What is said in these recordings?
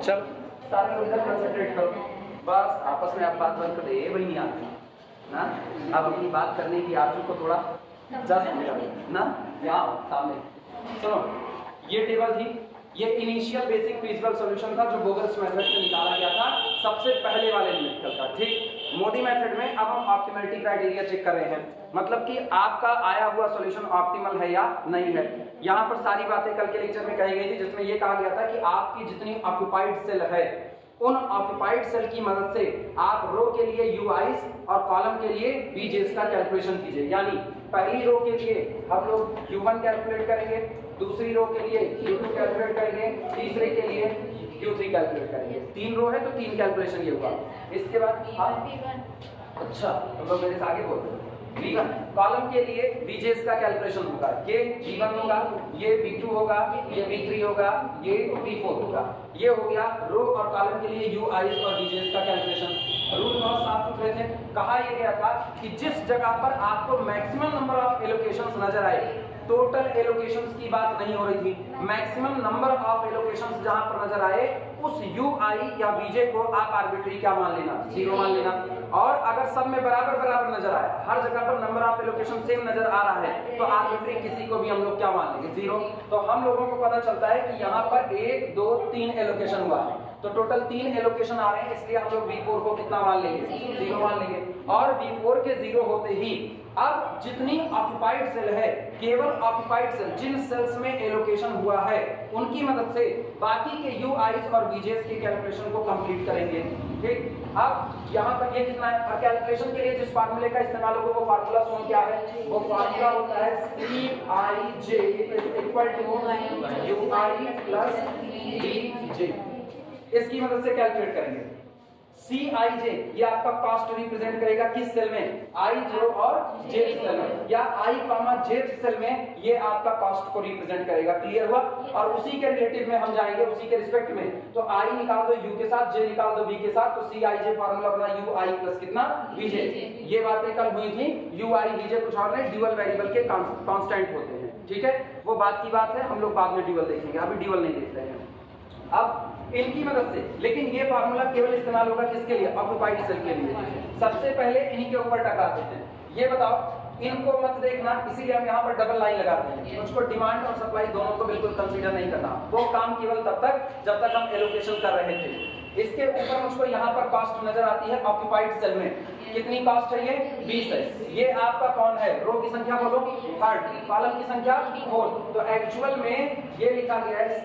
चल सारे लोग इधर कंसंट्रेट करो, बस आपस में आप बात बंद कर दे, ये वही नहीं आती ना। अब अपनी बात करने की आजू को थोड़ा जस्ट ना यहाँ सामने सुनो। ये टेबल थी, ये इनिशियल बेसिक फिजिकल सॉल्यूशन था जो बोगस मेथड से निकाला गया था, सबसे पहले वाले न्यूमेरिकल का। ठीक, मोडी मेथड में अब हम ऑप्टिमलिटी क्राइटेरिया चेक कर रहे हैं, मतलब कि आपका आया हुआ सॉल्यूशन ऑप्टिमल है या नहीं है। यहाँ पर सारी बातें कल के लेक्चर में कही गई थी, जिसमें ये कहा गया था कि आपकी जितनी ऑक्युपाइड सेल है उन ऑक्युपाइड सेल की मदद से आप रो के लिए यूआईज और कॉलम के लिए बीजेस का कैलकुलेशन कीजिए। यानी पहली रो के लिए हम लोग Q1 कैलकुलेट करेंगे, दूसरी रो के लिए Q2 कैलकुलेट करेंगे, तीसरे के लिए Q3 कैलकुलेट करेंगे। 3 रो है तो 3 कैलकुलेशन ये हुआ। इसके बाद अच्छा तो लोग मेरे से आगे बोल रहे हैं V1 कॉलम के लिए बीजेस का कैलकुलेशन होगा, ये V1 होगा, ये V2 होगा, ये V3 होगा, ये V4 होगा। ये हो गया रो और कॉलम के लिए यूआईज और बीजेस का कैलकुलेशन। रूल बहुत साफ सुथरे थे। कहा यह गया था कि जिस जगह पर आपको मैक्सिमम नंबर ऑफ एलोकेशंस नजर आए, टोटल एलोकेशंस की बात नहीं हो रही थी, मैक्सिमम नंबर ऑफ एलोकेशंस जहां पर नजर आए उस यूआई या बीजे को आप आर्बिट्री क्या मान लेना, 0 मान लेना। और अगर सब में बराबर बराबर नजर आया, हर जगह पर नंबर ऑफ एलोकेशन सेम नजर आ रहा है, तो आर्बिट्री किसी को भी हम लोग क्या मान लेंगे, 0। तो हम लोगों को पता चलता है कि यहाँ पर 1 2 3 एलोकेशन हुआ है, तो टोटल 3 एलोकेशन आ रहे हैं, इसलिए हम लोग V4 को कितना मान लेंगे, 0 मान लेंगे। और V4 के 0 होते ही अब जितनी ऑक्युपाइड सेल है, केवल ऑक्युपाइड सेल जिन सेल्स में एलोकेशन हुआ है उनकी मदद से बाकी के यूआईज और बीजेस के कैलकुलेशन को कंप्लीट करेंगे। ठीक, अब यहाँ पर ये कितना है, और कैलकुलेशन के लिए जिस फार्मूले का इस्तेमाल होगा वो फार्मूला सुन क्या है, वो फार्मूला होता है CIJ equal to UI plus BJ। इसकी मदद से कैलकुलेट करेंगे। CIJ ये आपका कॉस्ट रिप्रेजेंट करेगा किस सेल में, I रो और J सेल में, या I J सेल में ये आपका कॉस्ट को रिप्रेजेंट करेगा। क्लियर हुआ? और उसी के रिलेटिव में हम जाएंगे, उसी के रिस्पेक्ट में। तो I निकाल दो U के साथ, J निकाल दो V के साथ, तो CIJ फार्मूला बना UI प्लस कितना VJ। ये बातें कल हुई थी, UI VJ कुछ और नहीं, ड्यूअल वेरिएबल के कांस्टेंट होते हैं। ठीक है, वो बात की बात है, हम लोग बाद में ड्यूअल देखेंगे, अभी ड्यूअल नहीं देख रहे हैं। अब इनकी मदद से, लेकिन ये फार्मूला केवल इस्तेमाल होगा किसके लिए, ऑक्युपाइड सेल के लिए। सबसे पहले इन्हीं के ऊपर टकराते हैं। ये बताओ, इनको मत देखना, इसीलिए हम यहाँ पर डबल लाइन लगाते हैं। मुझको डिमांड और सप्लाई दोनों को बिल्कुल कंसीडर नहीं करना, वो काम केवल तब तक जब तक हम एलोकेशन कर रहे थे। इसके ऊपर मुझको यहाँ पर कॉस्ट नजर आती है ऑक्युपाइड सेल में, कितनी कॉस्ट है ये 20 है। ये आपका कौन है, रो की संख्या बोलो 3, कॉलम की संख्या 4, तो एक्चुअल में ये लिखा गया है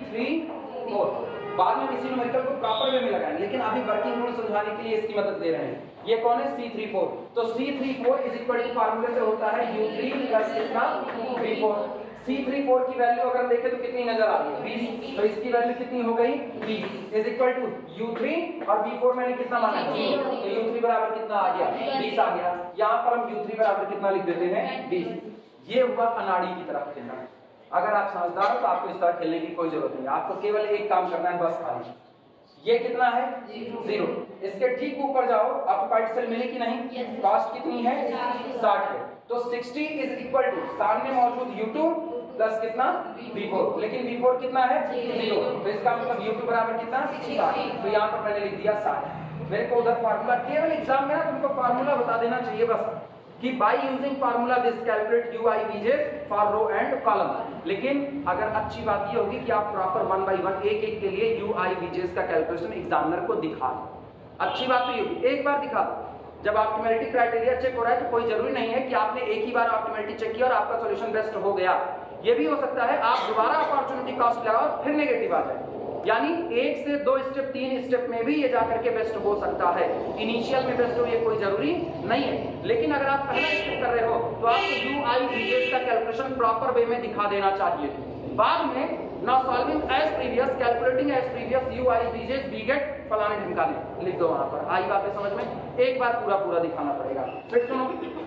C34। बाद में इसी न्यूमेरिकल को प्रॉपर वे में लगाएंगे, लेकिन अभी वर्किंग रूल समझाने के लिए इसकी मदद दे रहे हैं। ये कौन है, C34। तो C34 इज इक्वल टू फार्मूले से होता है U3 प्लस कितना V4। C34 की वैल्यू अगर देखें तो कितनी नजर आ रही है, 20, तो इसकी वैल्यू कितनी हो गई 20 इज इक्वल टू U3 और V4 मैंने कितना माना, तो U3 बराबर कितना आ गया, 20 आ गया। यहाँ पर हम U3 बराबर कितना लिख देते हैं, 20। ये हुआ अनाड़ी की तरफ खेलना। अगर आप समझदार हो तो आपको इस तरह खेलने की कोई जरूरत नहीं है, आपको केवल एक काम करना है बस, खाली ये कितना है 0। इसके ठीक ऊपर जाओ, ऑक्युपाइड सेल मिली कि नहीं, कॉस्ट कितनी है 60 है, तो 60 इज इक्वल टू सामने मौजूद U2 प्लस कितना V4, लेकिन V4 कितना है 0, तो इसका मतलब U2 बराबर कितना 60। तो यहाँ पर मैंने लिख दिया 60। मेरे को उधर फार्मूला, केवल एग्जाम में ना तुमको फार्मूला बता देना चाहिए बस, कि by using formula this calculate UI BJ for row and column. लेकिन अगर अच्छी बात ये होगी कि आप प्रॉपर 1 बाय 1 एक एक के लिए यूआई बीजेस का कैलकुलेशन एग्जामिनर को दिखा दो। अच्छी बात तो ये होगी, एक बार दिखा दो। जब ऑप्टिमलिटी क्राइटेरिया चेक हो रहा है तो कोई जरूरी नहीं है कि आपने एक ही बार ऑप्टिमलिटी चेक किया और आपका सॉल्यूशन बेस्ट हो गया। ये भी हो सकता है आप दोबारा अपॉर्चुनिटी कॉस्ट लगाओ फिर नेगेटिव आ जाए, यानी 1 से 2 स्टेप 3 स्टेप में भी ये जाकर के बेस्ट हो सकता है। इनिशियल में बेस्ट हो ये कोई जरूरी नहीं है, लेकिन अगर आप पहला स्टेप कर रहे हो तो आपको यूआई बीजेस का कैलकुलेशन प्रॉपर वे में दिखा देना चाहिए। बाद में now solving as previous, calculating as previous UI BJs be get फलाने ढिमकाने लिख दो वहां पर। आई बातें समझ में, एक बार पूरा पूरा दिखाना पड़ेगा। फिर सुनो,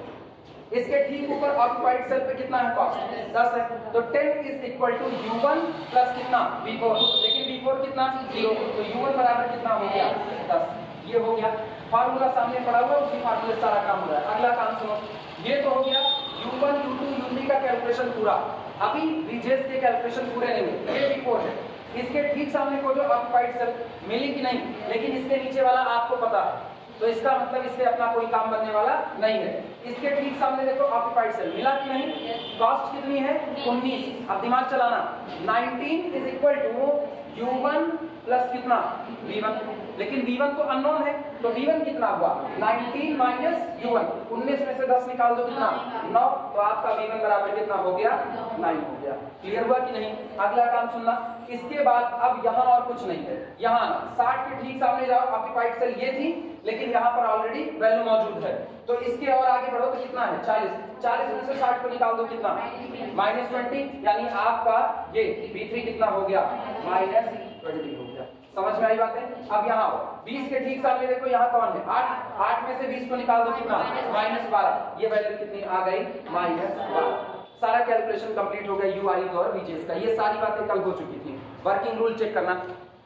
इसके ठीक ऊपर ऑक्युपाइड सेल पे कितना है कॉस्ट 10 है, तो 10 is equal to U1 plus कितना V4, लेकिन V4 कितना 0, तो U1 बराबर कितना हो गया 10। ये हो गया फार्मूला सामने पड़ा हुआ, उसी फार्मूले से सारा काम हो रहा है। अगला काम सुनो, ये तो हो गया U1 U2 U3 का कैलकुलेशन पूरा। अभी बीजेस के कैलकुलेशन पूरे नहीं हुए, ये V4 है, इसके ठीक सामने को जो ऑक्युपाइड सेल मिली कि नहीं, लेकिन इसके नीचे वाला आपको पता है, तो इसका मतलब इससे अपना कोई काम बनने वाला नहीं है। इसके ठीक सामने देखो ऑक्युपाइड सेल मिला कि नहीं, कॉस्ट कितनी है 19। अब दिमाग चलाना, 19 is equal to U1 plus कितना V1, लेकिन V1 तो अननोन है, तो V1 कितना हुआ 19 माइनस U1, 19 में से 10 निकाल दो कितना 9, तो आपका V1 बराबर कितना हो गया 9 हो गया। क्लियर हुआ कि नहीं? अगला काम सुनना, इसके बाद अब यहाँ और कुछ नहीं है, यहाँ 60 के ठीक सामने जाओ, ऑक्युपाइड सेल ये थी लेकिन यहाँ पर ऑलरेडी वैल्यू मौजूद है, तो इसके और आगे बढ़ो तो कितना है 40, 40 में से 60 को निकाल दो कितना -20, यानी आपका ये V3 कितना हो गया -20 हो गया। समझ में आई बात है? अब यहाँ 20 के ठीक सामने देखो यहाँ कौन है 8, 8 में से 20 को निकाल दो कितना -12, ये वैल्यू कितनी आ गई -12। सारा कैलकुलेशन कंप्लीट हो गया यू आई और वीजेस का, ये सारी बातें कल हो चुकी थी। वर्किंग रूल चेक करना,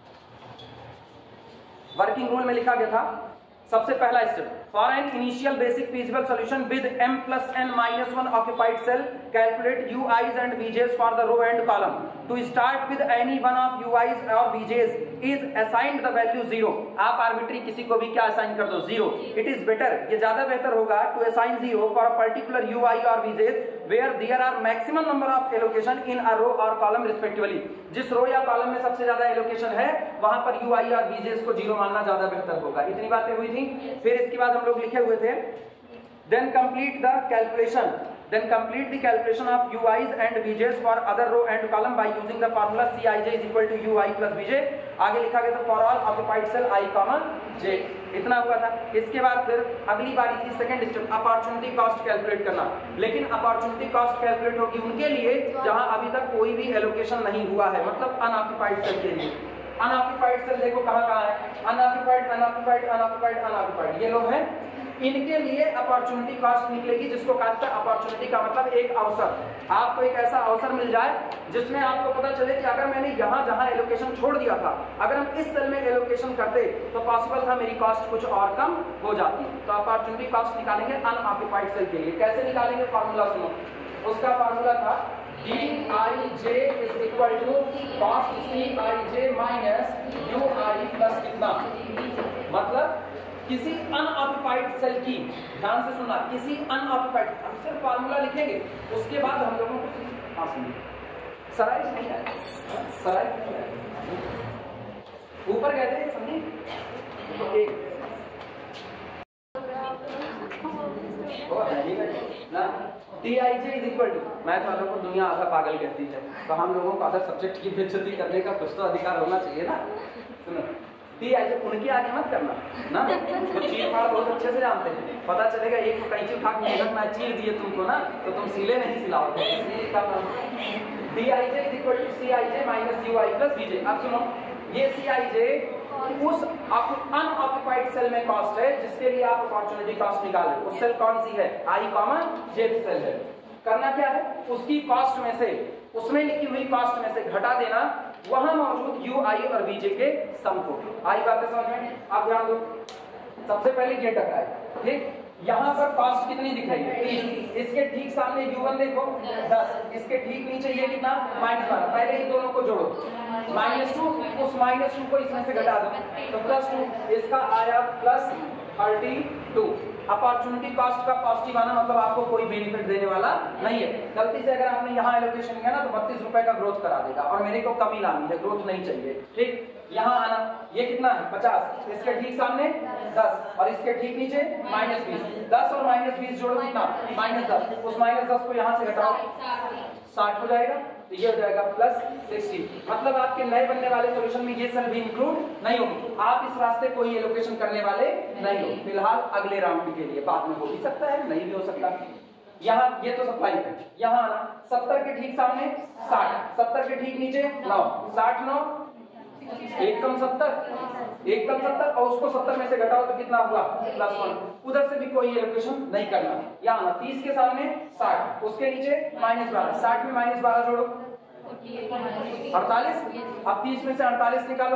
वर्किंग रूल में लिखा गया था सबसे पहला step, for an initial basic feasible solution with m plus n minus 1 occupied cell calculate ui's and vj's for the row and column. To start with any one of ui's or vj's is assigned the value 0. आप arbitrary किसी को भी क्या assign कर दो 0. It is better, ये ज्यादा बेहतर होगा to assign 0 for a particular ui or vj's where there are maximum number of allocation in a row or column respectively. जिस रो या कॉलम में सबसे ज्यादा एलोकेशन है वहां पर ui और vj's को 0 मानना ज्यादा बेहतर होगा। इतनी बातें हुई थी। फिर इसके बाद हम लोग लिखे हुए थे then complete the calculation of ui's and vj's for other row and column by using the formula Cij is equal to ui plus vj। आगे लिखा गया था for all occupied cell I, j, इतना हुआ था। इसके बाद फिर अगली बारी थी second step, opportunity cost calculate करना, लेकिन अपॉर्चुनिटी कॉस्ट कैलकुलेट होगी उनके लिए जहां अभी तक कोई भी एलोकेशन नहीं हुआ है, मतलब अनऑक्युपाइड सेल के लिए। अनऑक्युपाइड सेल देखो कहां कहां है, अनऑक्युपाइड अनऑक्युपाइड अनऑक्युपाइड अनऑक्युपाइड, ये लोग हैं, इनके लिए अपॉर्चुनिटी कॉस्ट निकलेगी, जिसको कहते हैं अपॉर्चुनिटी का मतलब एक अवसर। आपको एक ऐसा अवसर मिल जाए जिसमें आपको पता चले कि अगर मैंने यहाँ जहां एलोकेशन छोड़ दिया था, अगर हम इस सेल में एलोकेशन करते तो पॉसिबल था मेरी कॉस्ट कुछ और कम हो जाती। तो अपॉर्चुनिटी कॉस्ट निकालेंगे अनऑक्युपाइड सेल के लिए। कैसे निकालेंगे? फॉर्मूला सुनो, उसका फॉर्मूला था Dij is equal to cost Cij minus ui plus कितना, मतलब किसी अनऑक्युपाइड सेल की, ध्यान से सुनना, किसी अनऑक्युपाइड, हम सिर्फ फार्मूला लिखेंगे उसके बाद हम लोगों को सराय नहीं है, सराय ऊपर कहते हैं समझी, तो एक ना Dij is equal to, math वालों को दुनिया आधा पागल कहती है, तो हम लोगों को अदर सब्जेक्ट की बेइज्जती करने का कुछ तो अधिकार होना चाहिए ना। सुनो, Dij उनके आगे मत करना ना, तो चीर फाड़ बहुत अच्छे से जानते हैं, पता चलेगा एक को कैंची उठा के मेहनत में चीर दिए तुमको ना, तो तुम सिले नहीं सिलाओगे, इसलिए करना। Dij is equal to Cij minus ui plus vj। अब सुनो, ये Cij उस अनऑक्युपाइड सेल में कॉस्ट है जिसके लिए आप अपॉर्चुनिटी कॉस्ट निकालें, उस सेल कौन सी है I, j सेल है। करना क्या है, उसकी कॉस्ट में से, उसमें लिखी हुई कॉस्ट में से घटा देना वहां मौजूद ui और vj के सम को। आई बातें समझ में? आप ध्यान दो, सबसे पहले ये टकराए, ठीक, यहाँ पर कॉस्ट कितनी दिख रही है 30, इसके ठीक सामने u1 देखो 10, इसके ठीक नीचे ये कितना -12, पहले ही दोनों को जोड़ो, -2, उस -2 को इसमें से घटा दो तो +2, इसका आया +32। अपॉर्चुनिटी कॉस्ट का पॉजिटिव आना मतलब आपको कोई बेनिफिट देने वाला नहीं है। गलती से अगर आपने यहाँ एलोकेशन किया ना तो 32 रुपए का ग्रोथ करा देगा, और मेरे को कमी लानी है, ग्रोथ नहीं चाहिए, ठीक। यहाँ आना, ये कितना है 50, इसके ठीक सामने 10 और इसके ठीक नीचे -20, 10 और -20 जोड़ो कितना -10, उस -10 को यहाँ से घटाओ 60 हो जाएगा, तो ये हो जाएगा +60। मतलब आपके नए बनने वाले सॉल्यूशन में ये सेल भी इंक्लूड नहीं होगी, आप इस रास्ते कोई एलोकेशन करने वाले नहीं हो फिलहाल। अगले राउंड के लिए बाद में हो भी सकता है, नहीं भी हो सकता। यहाँ ये तो सप्लाई है, यहाँ आना, 70 के ठीक सामने 60, 70 के ठीक नीचे 9, 60 9 एक कम 70 और उसको 70 में से घटाओ तो कितना हुआ +1। उधर से भी कोई एलोकेशन नहीं करना। यहाँ ना 30 के सामने 60, उसके नीचे -12, 60 में -12 जोड़ो 48, अब 30 में से 48 निकालो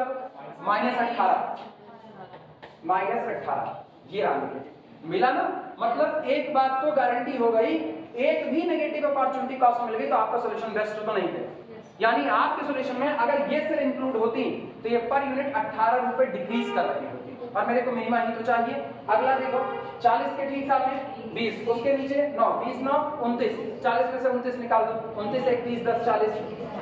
-18, ये आने मिला ना। मतलब एक बात तो गारंटी हो गई, एक भी नेगेटिव अपॉर्चुनिटी कॉस्ट मिल गई तो आपका सॉल्यूशन बेस्ट तो नहीं है। यानी आपके सॉल्यूशन में अगर ये सेल इंक्लूड होती तो ये पर यूनिट 18 रुपए डिक्रीज कर रही होती, और मेरे को मिनिमा ही तो चाहिए। अगला देखो 40 के ठीक सामने 20, उसके नीचे 9, 20 9 29, 40 में से 29 निकाल दो, 29 1 30 10 40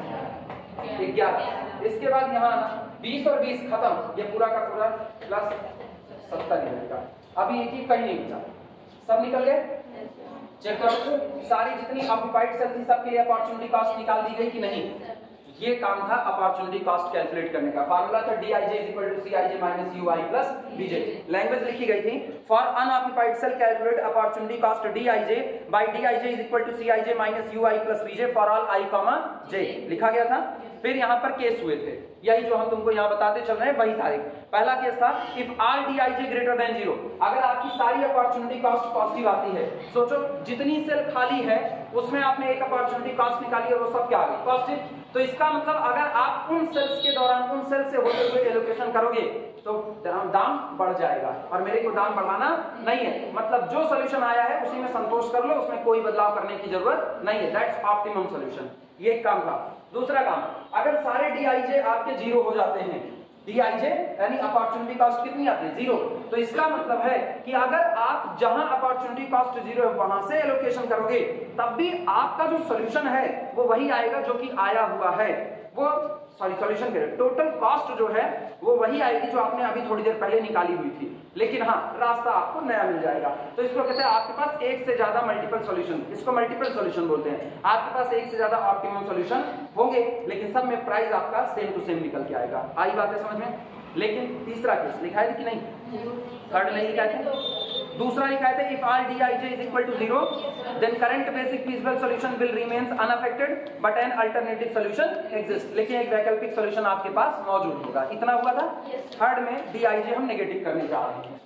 11। इसके बाद यहाँ 20 और 20 खत्म, ये पूरा का पूरा प्लस 70 निकलेगा। अभी एक ही कहीं नहीं बचा, सब निकल गए। चेक करो सारी जितनी ऑक्युपाइड सेल थी सबके लिए अपॉर्चुनिटी कॉस्ट निकाल दी गई कि नहीं। ये काम था अपॉर्चुनिटी कॉस्ट कैलकुलेट करने का। फार्मूला था Dij = Cij - Ui + Bj। Language लिखी गई थी for unoccupied cell calculate opportunity cost Dij by Dij = Cij - Ui + Bj for all i, j लिखा गया था। फिर यहाँ पर केस हुए थे, यही जो हम तुमको यहाँ बताते चल रहे हैं वही सारे। पहला केस था इफ all Dij > 0, अगर आपकी सारी अपॉर्चुनिटी कॉस्ट पॉजिटिव आती है, सोचो जितनी सेल खाली है उसमें आपने एक अपॉर्चुनिटी कॉस्ट निकाली और वो सब क्या आ गई पॉजिटिव। तो इसका मतलब अगर आप उन सेल्स के दौरान उन सेल से होते हुए एलोकेशन करोगे तो दाम बढ़ जाएगा, और मेरे को दाम बढ़ाना नहीं है। मतलब जो सॉल्यूशन आया है उसी में संतोष कर लो, उसमें कोई बदलाव करने की जरूरत नहीं है। That's optimum solution. ये एक काम था। दूसरा काम, अगर सारे Dij आपके 0 हो जाते हैं, Dij यानी अपॉर्चुनिटी कॉस्ट कितनी आती है 0, तो इसका मतलब है कि अगर आप जहां अपॉर्चुनिटी कॉस्ट 0 है वहां से एलोकेशन करोगे तब भी आपका जो सॉल्यूशन है वो वही आएगा जो कि आया हुआ है। वो सॉल्यूशन के टोटल कॉस्ट जो है वो वही आएगी जो आपने अभी थोड़ी देर पहले निकाली हुई थी, लेकिन हाँ रास्ता आपको नया मिल जाएगा। तो इसको कहते हैं आपके पास एक से ज्यादा मल्टीपल सॉल्यूशन, इसको मल्टीपल सॉल्यूशन बोलते हैं। आपके पास एक से ज्यादा ऑप्टिमम सॉल्यूशन होंगे, लेकिन सब में प्राइस आपका सेम टू सेम निकल के आएगा। आई बात है समझ में। लेकिन तीसरा केस लिखा है कि नहीं, थर्ड नहीं लिखा है। दूसरा लिखा है if all Dij = 0 then current basic feasible solution will remains unaffected but an alternative solution exists। लेकिन एक वैकल्पिक सॉल्यूशन आपके पास मौजूद होगा। इतना हुआ था। थर्ड में Dij हम नेगेटिव करने जा रहे हैं।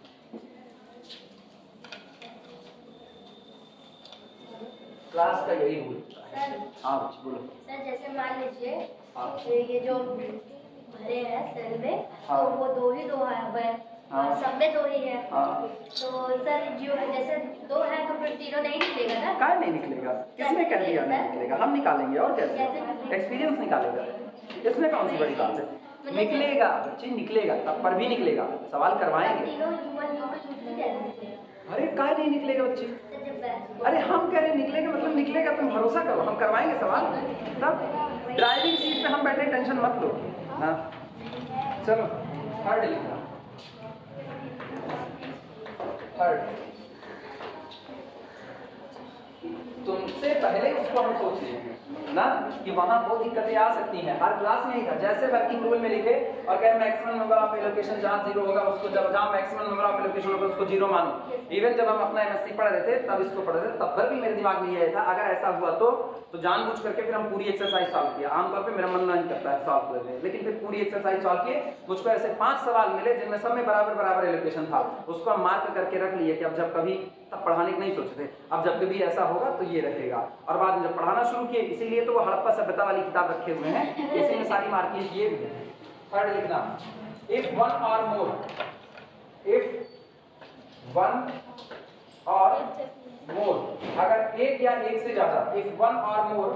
क्लास का यही रूल। हाँ बोलो सर। जैसे मान लीजिए ये जो भरे हैं सेल में, तो वो दो है, सब में 2 ही है। तो सर जो जैसे 2 है तो फिर तीनों नहीं निकलेगा ना? क्या नहीं निकलेगा? किसने कह दिया नहीं निकलेगा? हम निकालेंगे और कैसे? एक्सपीरियंस निकालेगा। इसमें कौन सी बड़ी बात है? निकलेगा बच्ची, निकलेगा, तब पर भी निकलेगा। सवाल करवाएंगे। अरे क्या नहीं निकलेगा बच्ची? अरे हम कह रहे निकलेगा मतलब निकलेगा, तुम भरोसा करो, हम करवाएंगे सवाल। तब ड्राइविंग सीट पे हम बैठे, टेंशन मत लो। हाँ चलो थर्ड लिखना। थर्ड तुमसे पहले उसको हम सोच लेंगे ना कि वहां बहुत दिक्कतें आ सकती हैं। हर क्लास में ही था, जैसे वर्किंग रूल में लिखे और कहे मैक्सिमम नंबर ऑफ एलोकेशन जहां 0 होगा उसको, जहां मैक्सिमम नंबर ऑफ एलोकेशन होगा उसको 0 मानो। इवन जब हम अपना एमएससी पढ़ रहे थे तब इसको पढ़ रहे थे, तब पर भी मेरे दिमाग में ये था अगर ऐसा हुआ तो जानबूझ करके फिर हम पूरी एक्सरसाइज सॉल्व किया। आमतौर पे मेरा मन नहीं करता है सॉल्व करने, लेकिन फिर पूरी एक्सरसाइज सॉल्व किए। मुझको ऐसे 5 सवाल मिले जिनमें सब में बराबर एलोकेशन था। उसको हम मार्क करके रख लिए कि अब जब कभी, तब पढ़ाने के नहीं सोचे थे, अब जब कभी ऐसा होगा तो ये रहेगा। और बाद में जब पढ़ाना शुरू किए, इसीलिए तो वो हड़प्पा सभ्यता वाली किताब रखे हुए हैं, इसी में सारी मार्किंग किए हुए हैं। थर्ड लिखना, इफ वन और मोर, इफ वन और मोर, अगर एक या एक से ज्यादा, इफ वन और मोर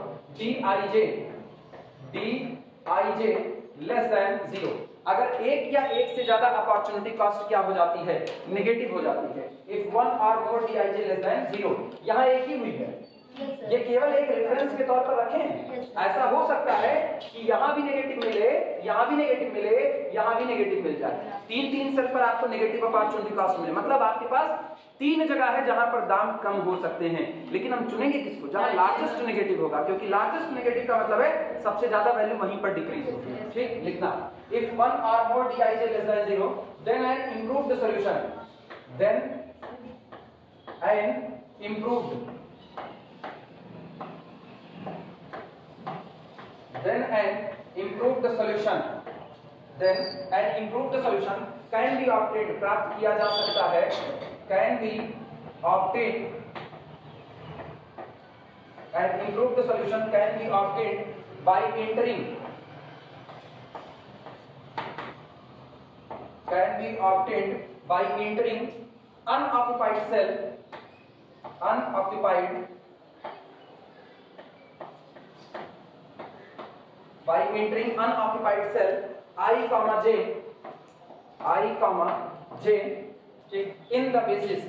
Dij लेस देन 0, अगर एक या एक से ज्यादा अपॉर्चुनिटी कॉस्ट क्या हो जाती है? नेगेटिव हो जाती है। इफ वन और मोर Dij लेस देन 0, यहाँ एक ही हुई है, ये केवल एक रेफरेंस के तौर पर रखे हैं। ऐसा हो सकता है कि यहाँ भी नेगेटिव मिले, यहाँ भी नेगेटिव मिले, यहाँ भी नेगेटिव मिल जाए। 3 सेल पर आपको नेगेटिव अपॉर्चुनिटी कॉस्ट मिले, मतलब आपके पास 3 जगह है जहां पर दाम कम हो सकते हैं। लेकिन हम चुनेंगे किसको? जहां लार्जेस्ट नेगेटिव होगा, क्योंकि लार्जेस्ट नेगेटिव का मतलब है सबसे ज्यादा वैल्यू वहीं पर डिक्रीज होगी। ठीक लिखना, इफ वन और more Dij less than 0 then an improved solution, then an improved then an improved solution can be obtained, प्राप्त किया जा सकता है, can be obtained, an improved solution can be obtained by entering, can be obtained by entering unoccupied cell, unoccupied by entering unoccupied cell I, j in the basis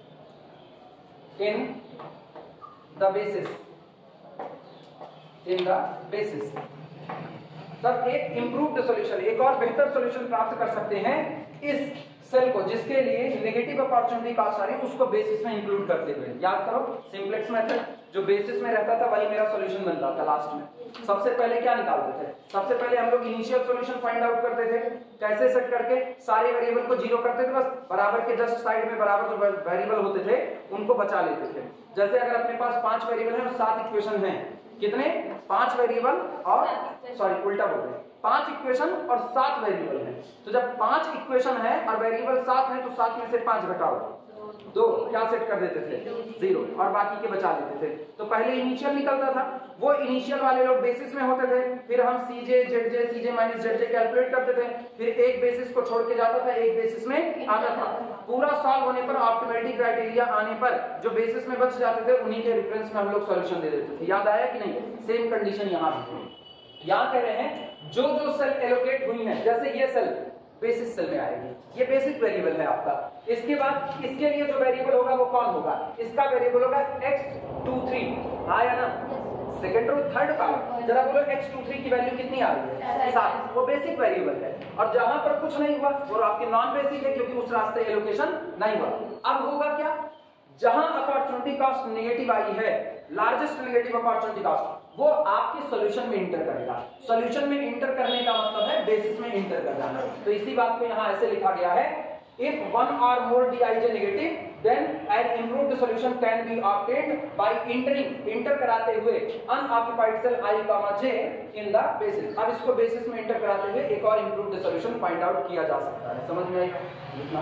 तब एक improved solution, एक और बेहतर सॉल्यूशन प्राप्त कर सकते हैं इस सेल को, जिसके लिए नेगेटिव अपॉर्चुनिटी कास्ट आ रही है उसको बेसिस में इंक्लूड करते हुए। याद करो सिंपलेक्स मेथड, जो बेसिस में रहता था वही मेरा सॉल्यूशन बनता था लास्ट में। सबसे पहले क्या निकालते थे? सबसे पहले हम लोग इनिशियल सॉल्यूशन फाइंड आउट करते थे। कैसे सेट करके? सारे वेरिएबल को जीरो करते थे, बस बराबर के जस्ट साइड में बराबर जो वेरिएबल होते थे उनको बचा लेते थे। जैसे अगर अपने पास 5 वेरिएबल है और 7 इक्वेशन है, कितने? 5 वेरिएबल और सॉरी उल्टा बोल रहे हैं, 5 इक्वेशन और 7 वेरिएबल है। तो जब 5 इक्वेशन है और वेरिएबल 7 है तो 7 में से 5 घटाओ 2, क्या सेट कर देते थे? 0, और बाकी के बचा लेते थे। तो पहले इनिशियल निकलता था, वो इनिशियल वाले लोग बेसिस में होते थे, फिर हम CJ ZJ CJ minus ZJ calculate करते थे, फिर एक बेसिस को छोड़ के जाता था, एक बेसिस में आता था। पूरा सॉल्व होने पर ऑप्टिमैलिटी क्राइटेरिया आने पर जो बेसिस में बच जाते थे उन्हीं के रेफरेंस में हम लोग सॉल्यूशन दे देते थे। याद आया कि नहीं? सेम कंडीशन यहाँ भी। यहाँ कह रहे हैं जो जो सेल एलोकेट हुई है, जैसे ये सेल बेसिस सेल में आएगी, ये बेसिक वेरिएबल है आपका। इसके बाद इसके लिए जो वेरिएबल होगा वो कौन होगा? इसका वेरिएबल होगा x23, आया ना? सेकंड रो थर्ड पार्ट जरा बोलो, x23 की वैल्यू कितनी आ रही है? 7, वो बेसिक वेरिएबल है। और जहां पर कुछ नहीं हुआ वो आपके नॉन बेसिक है, क्योंकि उस रास्ते एलोकेशन नहीं हुआ। अब होगा क्या? जहां अपॉर्चुनिटी कॉस्ट नेगेटिव आई है, लार्जेस्ट नेगेटिव अपॉर्चुनिटी कॉस्ट, वो आपके सॉल्यूशन में इंटर करेगा। सॉल्यूशन में इंटर करने का मतलब है बेसिस में इंटर कर जाना। तो इसी बात को यहां ऐसे लिखा गया है, if one or more Dij negative, then an improved solution can be obtained by enter कराते हुए unoccupied cell I, j in the basis। अब इसको बेसिस में इंटर कराते हुए एक और improved solution फाइंड आउट किया जा सकता है। समझ में आएगा? लिखना,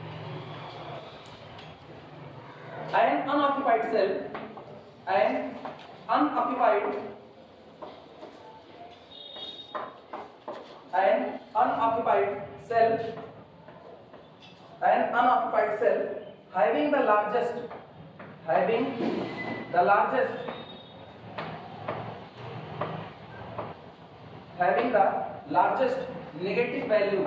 an unoccupied cell, an unoccupied cell having the largest negative value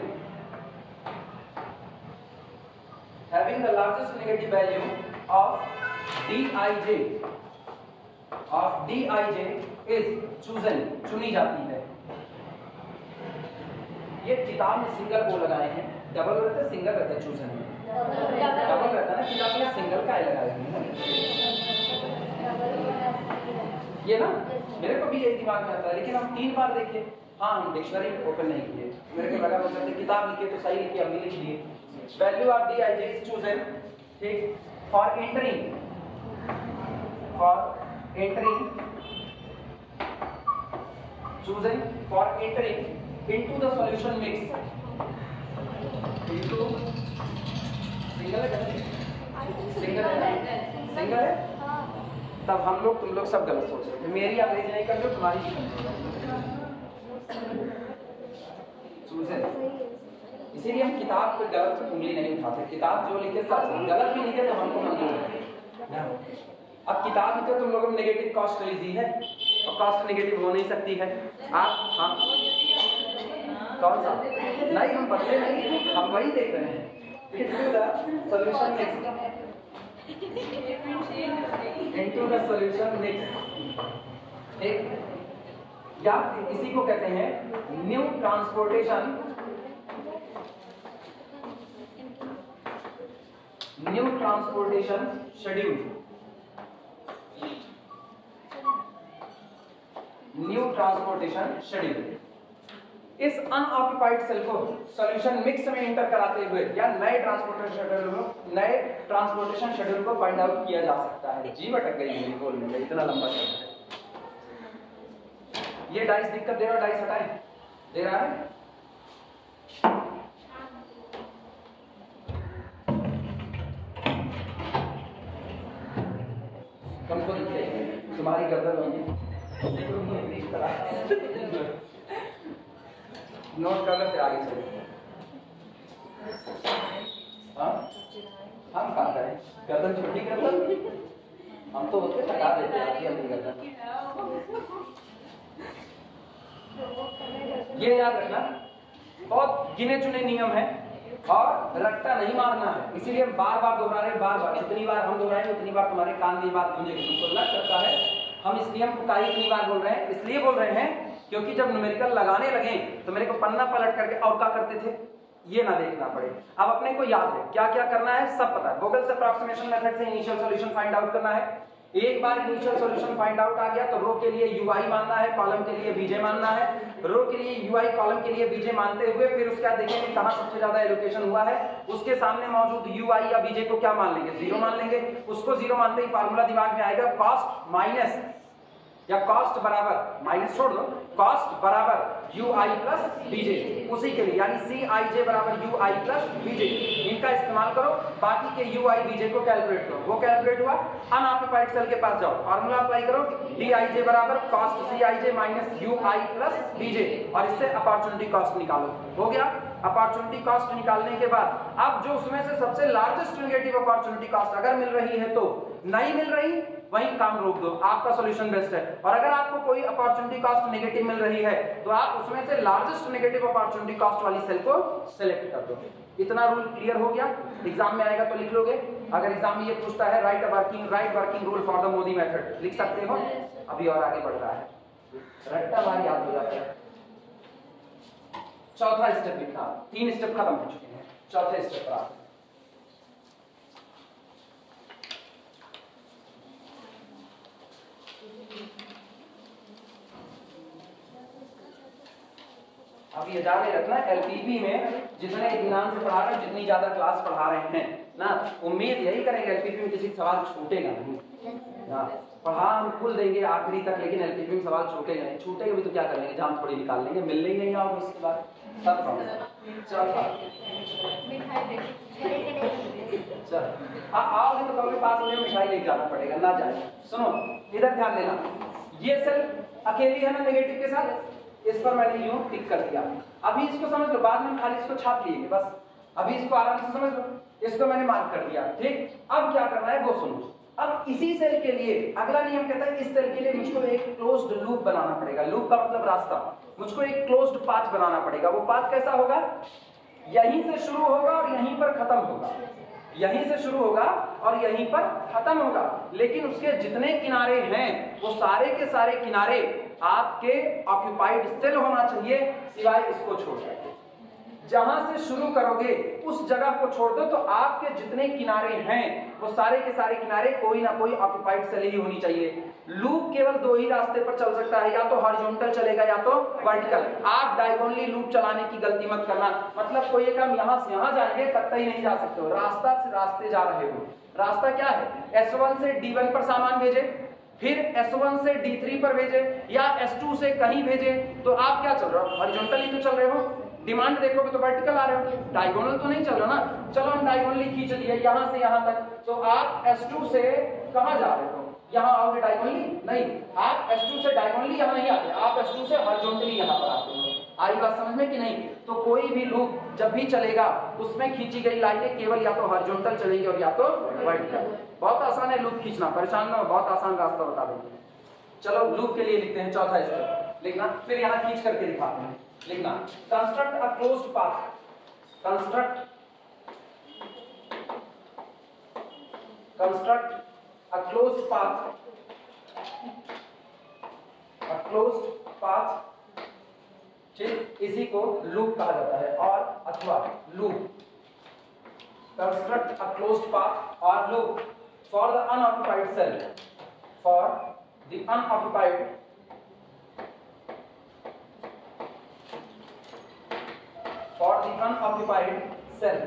of Dij is chosen, चुनी जाती है। ये किताब में सिंगल को लगाए हैं, डबल रहता है, सिंगल रहता है, चूजन में डबल रहता है ना, किताब में सिंगल का लगाए हैं। ये ना मेरे को भी यही दिमाग में आता है, लेकिन हम 3 बार देखे। हाँ, हम डिक्शनरी ओपन नहीं किए, मेरे को लगा हो सकता है किताब लिखे तो सही लिखी, हमने लिख दिए। Value of Dij is chosen, ठीक, for entering chosen for entering into the solution mix into single है। तब हम लोग तुम लोग सब गलत सोच रहे थे, मेरी अंग्रेजी नहीं कर लो, तुम्हारी भी चूजन। इसीलिए हम किताब पे गलत उंगली नहीं उठाते, किताब जो लिखे सब गलत भी लिखे तो हमको मंजूर है। अब किताब में तो तुम लोगों ने नेगेटिव कॉस्ट ली दी है, और कॉस्ट नेगेटिव हो नहीं सकती है। आप हाँ कौन सा? नहीं, हम बदले नहीं, हम वही देख रहे हैं। Solution into the solution mix, ठीक, या इसी को कहते हैं new transportation schedule. New transportation schedule इस अनऑक्युपाइड सेल को सॉल्यूशन मिक्स में इंटर कराते हुए या नए ट्रांसपोर्टेशन शेड्यूल को फाइंड आउट किया जा सकता है। जी भटक गई मेरी बोल में, इतना लंबा चल रहा है। ये डाइस दिक्कत दे रहा है, डाइस हटाएं, दे रहा है। तुमको दिखे तुम्हारी गर्दन होगी, नोट कर लो फिर आगे चलो। हाँ, हम कहाँ करें, गर्दन छोटी कर लो, हम तो होते थका देते हैं अपनी गर्दन। ये याद रखना, बहुत गिने चुने नियम है और रट्टा नहीं मारना है, इसीलिए हम बार बार दोहरा रहे हैं, बार बार। जितनी बार हम दोहराएंगे उतनी बार तुम्हारे कान में बात गूंजेगी। तुमको लग सकता है हम इस नियम को काहे इतनी बार बोल रहे हैं, इसलिए बोल रहे हैं क्योंकि जब न्यूमेरिकल लगाने लगे तो मेरे को पन्ना पलट करके और क्या करते थे ये ना देखना पड़े। अब अपने को याद है क्या क्या करना है, सब पता है। गूगल से अप्रॉक्सीमेशन मेथड से इनिशियल सॉल्यूशन फाइंड आउट करना है। एक बार इनिशियल सॉल्यूशन फाइंड आउट आ गया तो रो के लिए यूआई मानना है, कॉलम के लिए बीजे मानना है। रो के लिए यूआई, कॉलम के लिए बीजे मानते हुए फिर उसके बाद देखेंगे कहां सबसे ज्यादा एलोकेशन हुआ है, उसके सामने मौजूद यूआई या बीजे को क्या मान लेंगे, जीरो मान लेंगे। उसको जीरो मानते ही फार्मूला दिमाग में आएगा, कॉस्ट माइनस या कॉस्ट बराबर, माइनस छोड़ दो, कॉस्ट बराबर ui प्लस बीजे, उसी के लिए यानी Cij बराबर ui प्लस बीजे, इनका इस्तेमाल करो। बाकी के ui बीजे को कैलकुलेट करो। वो कैलकुलेट हुआ, अनऑक्युपाइड सेल के पास जाओ, फार्मूला अप्लाई करो, dij बराबर cost Cij minus ui plus bj, और इससे अपॉर्चुनिटी कॉस्ट निकालो। हो गया। अपॉर्चुनिटी कॉस्ट निकालने के बाद अब जो उसमें से सबसे लार्जेस्ट नेगेटिव अपॉर्चुनिटी कॉस्ट अगर मिल रही है तो, नहीं मिल रही वहीं काम रोक दो, आपका सॉल्यूशन बेस्ट है। और अगर आपको कोई अपॉर्चुनिटी कॉस्ट नेगेटिव मिल रही है तो आप उसमें से लार्जेस्ट नेगेटिव अपॉर्चुनिटी कॉस्ट वाली सेल को सिलेक्ट कर दो। इतना रूल क्लियर हो गया, एग्जाम में आएगा तो लिख लोगे। अगर एग्जाम में ये पूछता है right working rule for the MODI method, लिख सकते हो। अभी और आगे बढ़ रहा है, रट्टा बार याद हो जाता है। चौथा स्टेप लिखा, 3 स्टेप खत्म हो चुके हैं, चौथे स्टेप पर आते हैं। अब ये जाने रखना, एलपीपी में जितने ध्यान से पढ़ा रहे हैं, जितनी ज्यादा क्लास पढ़ा रहे हैं ना, उम्मीद यही करेंगे एलपीपी में किसी सवाल छूटेगा नहीं। पढ़ा हम फुल देंगे आखिरी तक, लेकिन एलपीपी में सवाल छूटेगा नहीं। छूटेगा भी तो क्या कर लेंगे, जान थोड़ी निकाल लेंगे, मिल लेंगे या उसके बाद सब चल आओगे तो कभी पास में मिठाई लेके जाना पड़ेगा, ना जाए। सुनो इधर ध्यान देना, ये सेल अकेली है ना नेगेटिव के साथ, इस पर मैंने यूं टिक कर दिया। अभी इसको समझ लो, बाद में खाली इसको छाप लेंगे बस। अभी इसको आराम से समझ लो, इसको मैंने मार्क कर दिया, ठीक। अब क्या करना है वो सुनो। अब इसी सेल के लिए अगला नियम कहता है, इस सेल के लिए मुझको एक क्लोज्ड लूप बनाना पड़ेगा। लूप का मतलब रास्ता, मुझको एक क्लोज्ड पाथ बनाना पड़ेगा। वो पाथ कैसा होगा, यहीं से शुरू होगा और यहीं पर खत्म होगा, यहीं से शुरू होगा और यहीं पर खत्म होगा। लेकिन उसके जितने किनारे हैं वो सारे के सारे किनारे आपके ऑक्युपाइड सेल होना चाहिए, सिवाय इसको छोड़ करके। जहां से शुरू करोगे उस जगह को छोड़ दो, तो आपके जितने किनारे हैं वो सारे के सारे किनारे कोई ना कोई ऑक्युपाइड सेल ही होनी चाहिए। लूप केवल 2 ही रास्ते पर चल सकता है, या तो हॉरिजॉन्टल चलेगा या तो वर्टिकल। आप डायगोनली लूप चलाने की गलती मत करना, मतलब कोई एक हम यहां से यहां जाएंगे कतई नहीं जा सकते हो, रास्ता से रास्ते जा रहे हो। रास्ता क्या है, S1 से D1 पर सामान भेजे, फिर S1 से D3 पर भेजे, या S2 से कहीं भेजे, तो आप क्या चल रहे हो, हॉरिजॉन्टल ही तो चल रहे हो। डिमांड देखोगे तो वर्टिकल आ रहे हो, डायगोनल तो नहीं चल रहा ना। चलो हम डायगोनली खींच लिए यहां से यहां तक, तो आप S2 से कहां जा रहे हो, यहां आओगे डायगोनली नहीं, आप S2 से डायगोनली यहां नहीं आते, आप S2 से हॉरिजॉन्टली यहां पर आते हो। आई बात समझ में कि नहीं। तो कोई भी लूप जब भी चलेगा उसमें खींची गई लाइनें केवल या तो हॉरिजॉन्टल चलेंगी और या तो वर्टिकल। बहुत आसान है लूप खींचना, परेशान ना हो, बहुत आसान रास्ता बता देंगे। चलो लूप के लिए लिखते हैं चौथा स्टेप, लिखना फिर यहां खींच करके दिखाते हैं। लिखना, construct a closed path, construct a closed path, ठीक, इसी को लूप कहा जाता है, और अथवा loop. Construct a closed path और loop for the unoccupied cell, for the unoccupied cell,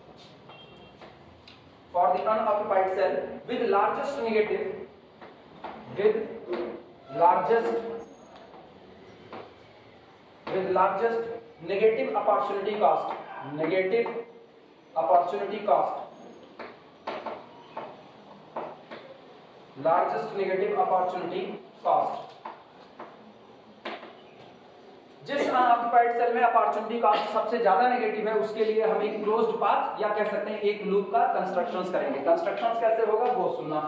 for the unoccupied cell with largest negative opportunity cost, largest negative opportunity cost। जिस अनऑक्युपाइड सेल में अपॉर्चुनिटी कॉस्ट सबसे ज्यादा negative है उसके लिए हम एक क्लोज्ड पाथ या कह सकते हैं एक लूप का कंस्ट्रक्शंस करेंगे। कंस्ट्रक्शंस कैसे होगा वो सुनना।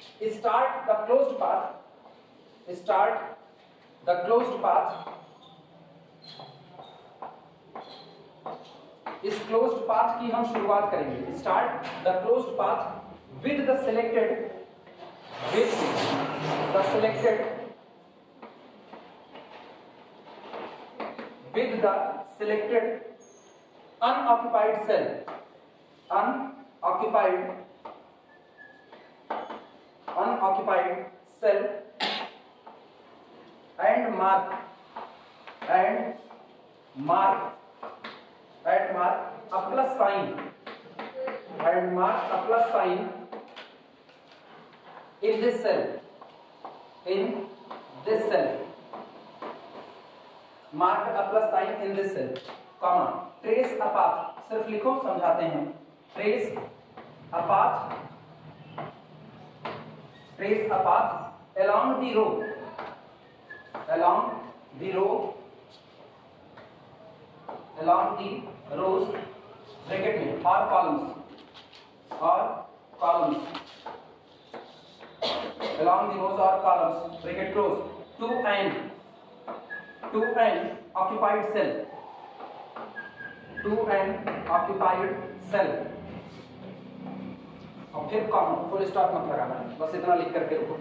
स्टार्ट द क्लोज्ड पाथ इस क्लोज्ड पाथ की हम शुरुआत करेंगे। Start the closed path with the selected unoccupied cell and mark a plus sign in this cell, mark a plus sign in this cell, comma, trace a path, सिर्फ लिखो समझाते हैं, trace a path along the row rows bracket में और columns along the rows or columns bracket close to an occupied cell और फिर comma, full stop मत लगाना है, बस इतना लिख करके रखो।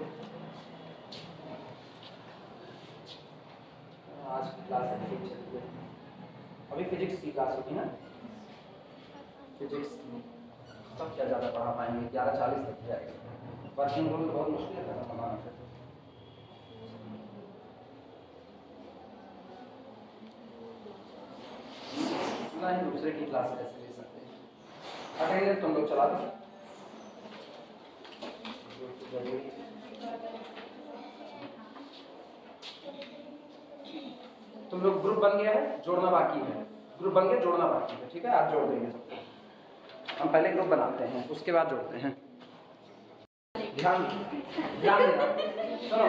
आज की क्लास है, अभी फिजिक्स की क्लास होगी ना, फिजिक्स तब क्या ज़्यादा पढ़ा पाएंगे, 11:40 तक जाएगा। वर्किंग रूल बहुत मुश्किल है बनाना फिर। नहीं दूसरे की क्लास कैसे ले सकते हैं? अटेंडेंस तुम लोग चला दो, तुम लोग ग्रुप बन गया है, जोड़ना बाकी है, ग्रुप बन गया जोड़ना बाकी है, ठीक है, आप जोड़ देंगे सबको। हम पहले ग्रुप बनाते हैं उसके बाद जोड़ते हैं। ध्यान देना, सुनो,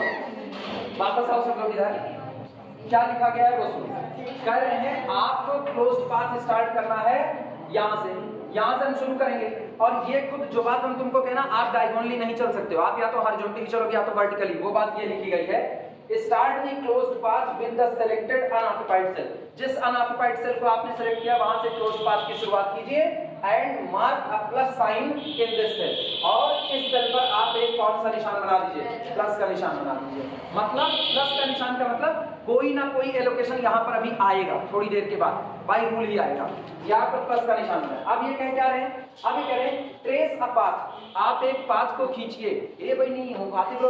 वापस आओ सब लोग इधर। क्या लिखा गया है वो सुनो। कह रहे हैं आपको क्लोज्ड पाथ स्टार्ट करना है यहाँ से हम शुरू करेंगे। और ये खुद जो बात हम तुमको कहना, आप डायगोनली नहीं चल सकते हो, आप या तो हॉरिजॉन्टली चलोगे या तो वर्टिकली, वो बात ये लिखी गई है। Start the closed path with the selected unoccupied cell. जिस अनऑक्युपाइड सेल को आपने सेलेक्ट किया वहां से क्लोज्ड पाथ की शुरुआत कीजिए। And mark a plus sign in this cell, और इस सेल पर आप एक कौन सा निशान बना दीजिए? प्लस का निशान बना दीजिए। मतलब प्लस का निशान का मतलब कोई ना कोई एलोकेशन यहाँ पर अभी आएगा, थोड़ी देर के बाद बाय रूल ही आएगा। यहाँ पर प्लस का निशान है। अब ये कह क्या रहे हैं? अब ये कह रहे हैं ट्रेस अ पाथ, आप एक पाथ को खींचिए। ये भाई नहीं हो खातिर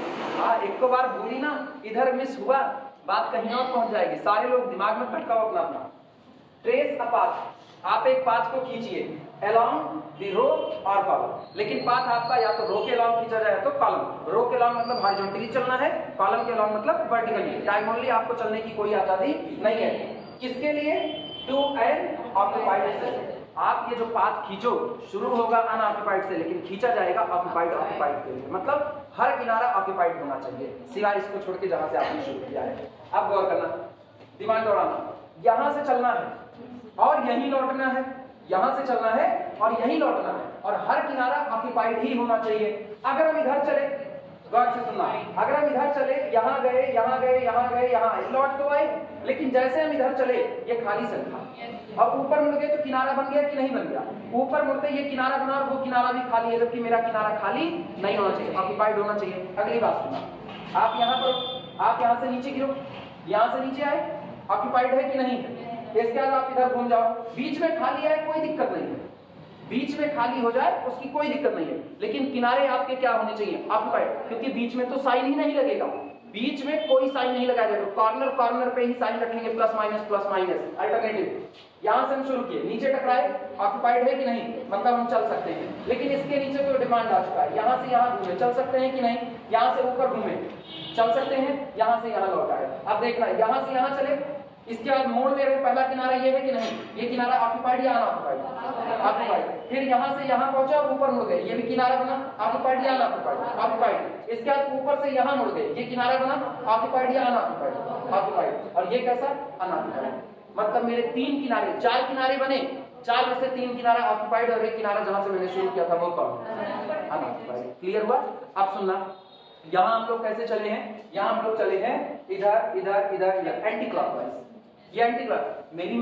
एक को बार भूली ना, इधर मिस हुआ, बात कहीं और पहुंच जाएगी। सारे लोग दिमाग में भटकाओ अपना अपना। ट्रेस अ पाथ, आप एक पाथ को खींचिए along the row और कॉलम। लेकिन पाथ आपका या तो रो के अलॉन्ग खींचा जाए तो कॉलम। रो के अलॉन्ग मतलब हॉरिजॉन्टली चलना है, कॉलम के अलॉन्ग मतलब वर्टिकली। डायगोनली आपको चलने की कोई आजादी नहीं है। किसके लिए? To unoccupied cell. आप ये जो पाथ खींचो शुरू होगा अनऑक्युपाइड से, लेकिन खींचा जाएगा ऑक्युपाइड के लिए। मतलब हर किनारा ऑक्युपाइड होना चाहिए सिवाय इसको छोड़ के जहां से आपने शुरू किया है। अब गौर करना, दिमाग दौड़ाना। यहां से चलना है और यहीं लौटना है, यहां से चलना है और यहीं लौटना है, और हर किनारा ऑक्युपाइड ही होना चाहिए। अगर हम इधर चले, गौर से सुनना, अगर हम इधर चले, यहाँ गए, यहाँ गए, यहाँ गए, यहाँ लौट तो आए, लेकिन जैसे हम इधर चले ये खाली सेल था। अब ऊपर मुड़ गए तो किनारा बन गया कि नहीं बन गया? ऊपर मुड़ते ये किनारा बना और वो किनारा भी खाली है, जबकि मेरा किनारा खाली नहीं होना चाहिए, ऑक्युपाइड होना चाहिए। अगली बात सुना, आप यहाँ पर, आप यहाँ से नीचे गिरो, यहाँ से नीचे आए, ऑक्युपाइड है कि नहीं है? इसके बाद आप इधर घूम जाओ, बीच में खाली है, कोई दिक्कत नहीं है, बीच में खाली हो जाए उसकी कोई दिक्कत नहीं है, लेकिन किनारे आपके क्या होने चाहिए? ऑक्युपाइड, क्योंकि बीच में तो साइन ही नहीं लगेगा, बीच में कोई साइन नहीं लगाया जाएगा, कॉर्नर पे ही साइन रखेंगे, प्लस माइनस अल्टरनेटिव। यहां से हम शुरू किए, नीचे टकराए, ऑक्युपाइड है कि नहीं? मतलब हम चल सकते हैं, लेकिन इसके नीचे तो डिमांड आ चुका है, यहां से यहां घूमे, चल सकते हैं कि नहीं? यहां से ऊपर घूमे, चल सकते हैं, यहां से यहां लौट आए। अब देखना है, यहां से यहां चले, इसके बाद मोड़ ले रहे, पहला किनारा ये है कि नहीं? ये किनारा ऑक्युपाइड या अनऑक्युपाइड? ऑक्युपाइड। फिर यहां से यहां पहुंचा और ऊपर मुड़ गए, ये भी किनारा बना ऑक्युपाइड या अनऑक्युपाइड? ऑक्युपाइड। इसके बाद ऊपर से यहां मुड़ गए, ये किनारा बना ऑक्युपाइड या अनऑक्युपाइड? ऑक्युपाइड। और ये कैसा? अनऑक्युपाइड। मतलब मेरे 3 किनारे, 4 किनारे बने, 4 में से 3 किनारा ऑक्युपाइड और एक किनारा जहां से मैंने शुरू किया था वो कौन? अनऑक्युपाइड। क्लियर हुआ? अब सुनना, यहाँ हम लोग कैसे चले हैं? यहाँ हम लोग चले हैं इधर इधर इधर, एंटी क्लॉकवाइज। ये एंटी क्लॉक, मेरी मर्जी,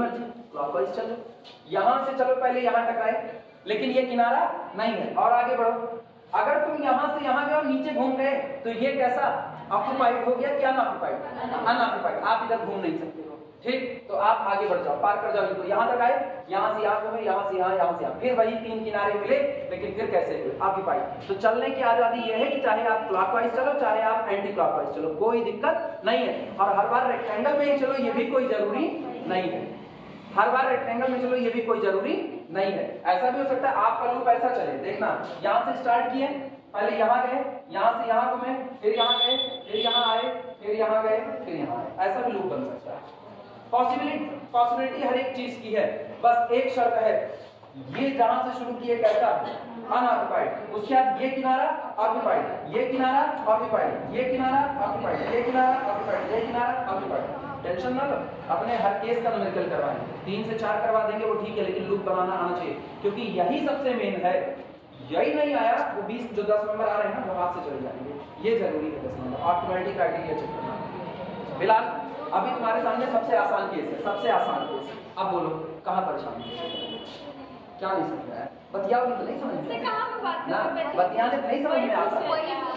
क्लॉकवाइज चलो, यहां से चलो, पहले यहां टकराए लेकिन ये किनारा नहीं है, और आगे बढ़ो। अगर तुम यहां से यहां गए और नीचे घूम गए तो ये कैसा ऑक्युपाइड हो गया, क्या अनऑक्युपाइड, अनऑक्युपाइड, आप इधर घूम नहीं सकते हो। ठीक, तो आप आगे बढ़ जाओ, पार कर जाओ इनको, यहां तक आए, यहां से यहां घूमे, यहां से यहां, यहां से यहां, फिर वही 3 किनारे मिले, लेकिन फिर कैसे हुए, ऑक्युपाइड। तो चलने की आजादी ये है कि चाहे आप क्लॉकवाइज चलो चाहे आप एंटी क्लॉकवाइज चलो, कोई दिक्कत नहीं है। और हर बार रेक्टेंगल में ही चलो ये भी कोई जरूरी नहीं है, हर बार रेक्टेंगल में चलो ये भी कोई जरूरी नहीं है। ऐसा भी हो सकता है आपका लूप ऐसा चले, देखना यहां से स्टार्ट किए, पहले यहां गए, यहां से यहां घूमे, फिर यहां गए, फिर यहां आए, फिर यहां गए, फिर यहां आए, ऐसा भी लूप बन सकता है। पॉसिबिलिटी हर एक चीज की है, बस एक शर्त है, ये जहां से शुरू किए कैसा अनऑक्युपाइड, उसके बाद ये किनारा ऑक्युपाइड, ये किनारा ऑक्युपाइड, ये किनारा ऑक्युपाइड, ये किनारा ऑक्युपाइड, ये किनारा ऑक्युपाइड। टेंशन ना लो, अपने हर केस का न्यूमेरिकल करवाएंगे, 3 से 4 करवा देंगे वो ठीक है, लेकिन लूप बनाना आना चाहिए, क्योंकि यही सबसे मेन है। यही नहीं आया वो 20 जो 10 नंबर आ रहे हैं ना वो हाथ से चले जाएंगे, ये जरूरी है 10 नंबर ऑटोमेटिक क्राइटेरिया चेक करना। फिलहाल अभी तुम्हारे सामने सबसे आसान केस है, सबसे आसान केस। अब बोलो कहाँ परेशान है, क्या नहीं समझ रहा है, बतिया भी तो नहीं समझ में ना, बतियाने तो नहीं समझ में आता।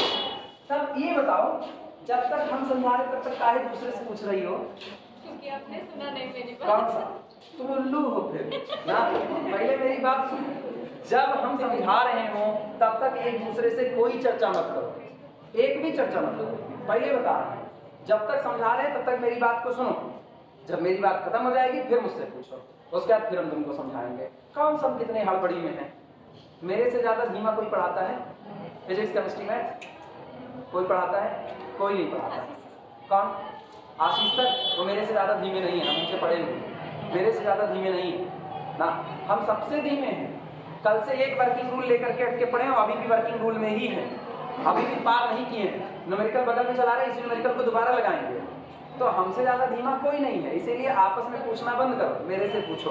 तब ये बताओ, जब तक हम समझा रहे तब तक काहे दूसरे से पूछ रही हो, क्योंकि आपने सुना नहीं मेरी बात। कौन सा तुम उल्लू हो फिर ना, पहले मेरी बात सुन। जब हम समझा रहे हो तब तक एक दूसरे से कोई चर्चा मत करो, एक भी चर्चा मत करो, पहले बता रहा हूं। जब तक समझा रहे हैं तब तक मेरी बात को सुनो, जब मेरी बात खत्म हो जाएगी फिर मुझसे पूछो, उसके बाद फिर हम तुमको समझाएंगे। कौन सब कितने हड़बड़ी में है, मेरे से ज्यादा धीमा कोई पढ़ाता है फिजिक्स केमिस्ट्री मैथ, कोई पढ़ाता है, कोई नहीं पढ़ाता। कौन, आशीष सर, वो मेरे से ज्यादा धीमे नहीं है, हम उनसे पढ़े हुए, मेरे से ज्यादा धीमे नहीं है ना, हम सबसे धीमे हैं। कल से एक वर्किंग रूल लेकर के अटके पड़े हैं, अभी भी वर्किंग रूल में ही है, अभी भी पार नहीं किए हैं, न्यूमेरिकल बगल में चला रहे हैं, इस न्यूमेरिकल को दोबारा लगाएंगे। तो हमसे ज्यादा धीमा कोई नहीं है, इसीलिए आपस में पूछना बंद करो, मेरे से पूछो,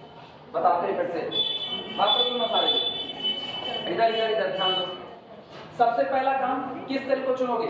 बताते फिर से। बात तो सुनो सारे, इधर इधर इधर ध्यान दो। सबसे पहला काम, किस सेल को चुनोगे,